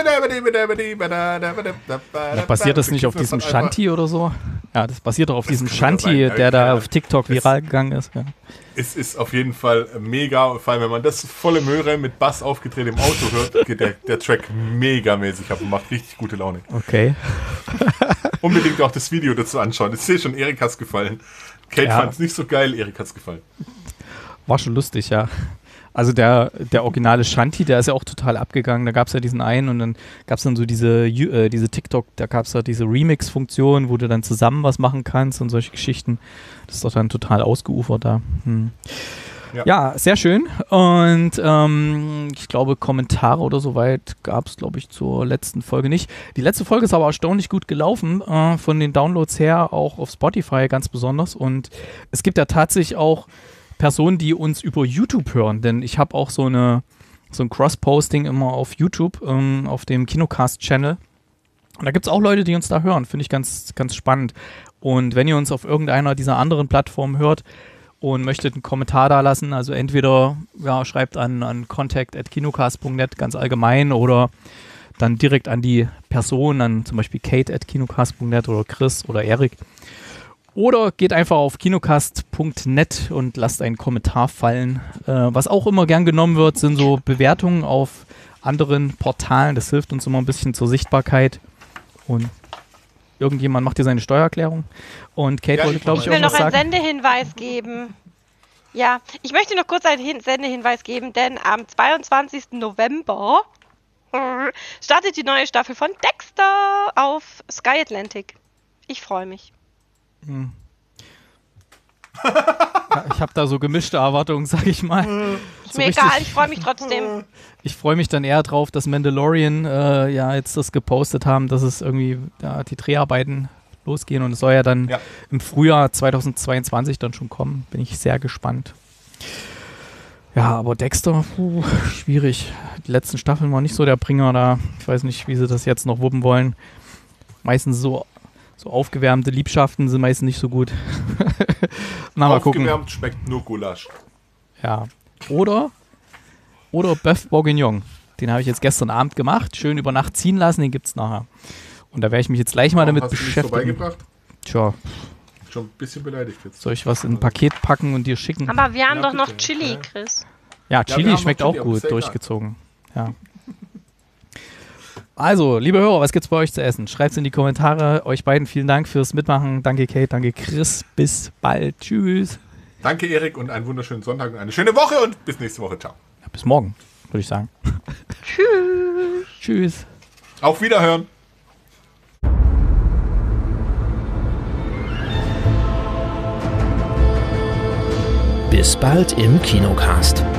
Basiert das nicht auf diesem Shanty oder so? Ja, das basiert doch auf diesem Shanty, der da auf TikTok viral gegangen ist. Ja. Es ist auf jeden Fall mega, vor allem wenn man das volle Möhre mit Bass aufgedreht im Auto hört, geht der Track megamäßig ab und macht richtig gute Laune. Okay. Unbedingt auch das Video dazu anschauen. Ich sehe schon, Erik hat's gefallen. Kate fand es nicht so geil, Erik hat's gefallen. War schon lustig, ja. Also der originale Shanty, der ist ja auch total abgegangen. Da gab es ja diesen einen und dann gab es dann so diese TikTok, da gab es ja diese Remix-Funktion, wo du dann zusammen was machen kannst und solche Geschichten. Das ist doch dann total ausgeufert da. Ja, sehr schön. Und ich glaube, Kommentare oder so weit gab es, glaube ich, zur letzten Folge nicht. Die letzte Folge ist aber erstaunlich gut gelaufen, von den Downloads her, auch auf Spotify ganz besonders. Und es gibt ja tatsächlich auch Personen, die uns über YouTube hören, denn ich habe auch so ein Cross-Posting immer auf YouTube, auf dem Kinocast-Channel. Und da gibt es auch Leute, die uns da hören. Finde ich ganz, ganz spannend. Und wenn ihr uns auf irgendeiner dieser anderen Plattformen hört und möchtet einen Kommentar da lassen, also entweder schreibt an contact@kinocast.net ganz allgemein oder dann direkt an die Person, an zum Beispiel Kate@kinocast.net oder Chris oder Erik. Oder geht einfach auf kinocast.net und lasst einen Kommentar fallen. Was auch immer gern genommen wird, sind so Bewertungen auf anderen Portalen. Das hilft uns immer ein bisschen zur Sichtbarkeit. Und irgendjemand macht hier seine Steuererklärung. Und Kate wollte, glaube ich, irgendwas sagen. Ich will noch einen Sendehinweis geben. Ja, ich möchte noch kurz einen Sendehinweis geben, denn am 22. November startet die neue Staffel von Dexter auf Sky Atlantic. Ich freue mich. Ja, ich habe da so gemischte Erwartungen, sag ich mal. Ist mir egal, ich freue mich trotzdem. Ich freue mich dann eher drauf, dass Mandalorian jetzt das gepostet haben, dass es irgendwie die Dreharbeiten losgehen und es soll ja dann im Frühjahr 2022 dann schon kommen. Bin ich sehr gespannt. Ja, aber Dexter, schwierig. Die letzten Staffeln waren nicht so der Bringer da. Ich weiß nicht, wie sie das jetzt noch wuppen wollen. Meistens so aufgewärmte Liebschaften sind meistens nicht so gut. Mal gucken. Aufgewärmt schmeckt nur Gulasch. Ja. Oder Bœuf Bourguignon. Den habe ich jetzt gestern Abend gemacht. Schön über Nacht ziehen lassen. Den gibt es nachher. Und da werde ich mich jetzt gleich mal damit beschäftigen. Hast du nicht vorbeigebracht? Tja. Schon ein bisschen beleidigt jetzt. Soll ich was in ein Paket packen und dir schicken? Aber wir haben doch noch Chili, Chris. Ja, Chili schmeckt auch gut, durchgezogen. Ja. Also, liebe Hörer, was gibt's bei euch zu essen? Schreibt's in die Kommentare. Euch beiden vielen Dank fürs Mitmachen. Danke Kate, danke Chris. Bis bald. Tschüss. Danke Erik und einen wunderschönen Sonntag und eine schöne Woche und bis nächste Woche. Ciao. Ja, bis morgen, würde ich sagen. Tschüss. Tschüss. Auf Wiederhören. Bis bis bald im Kinocast.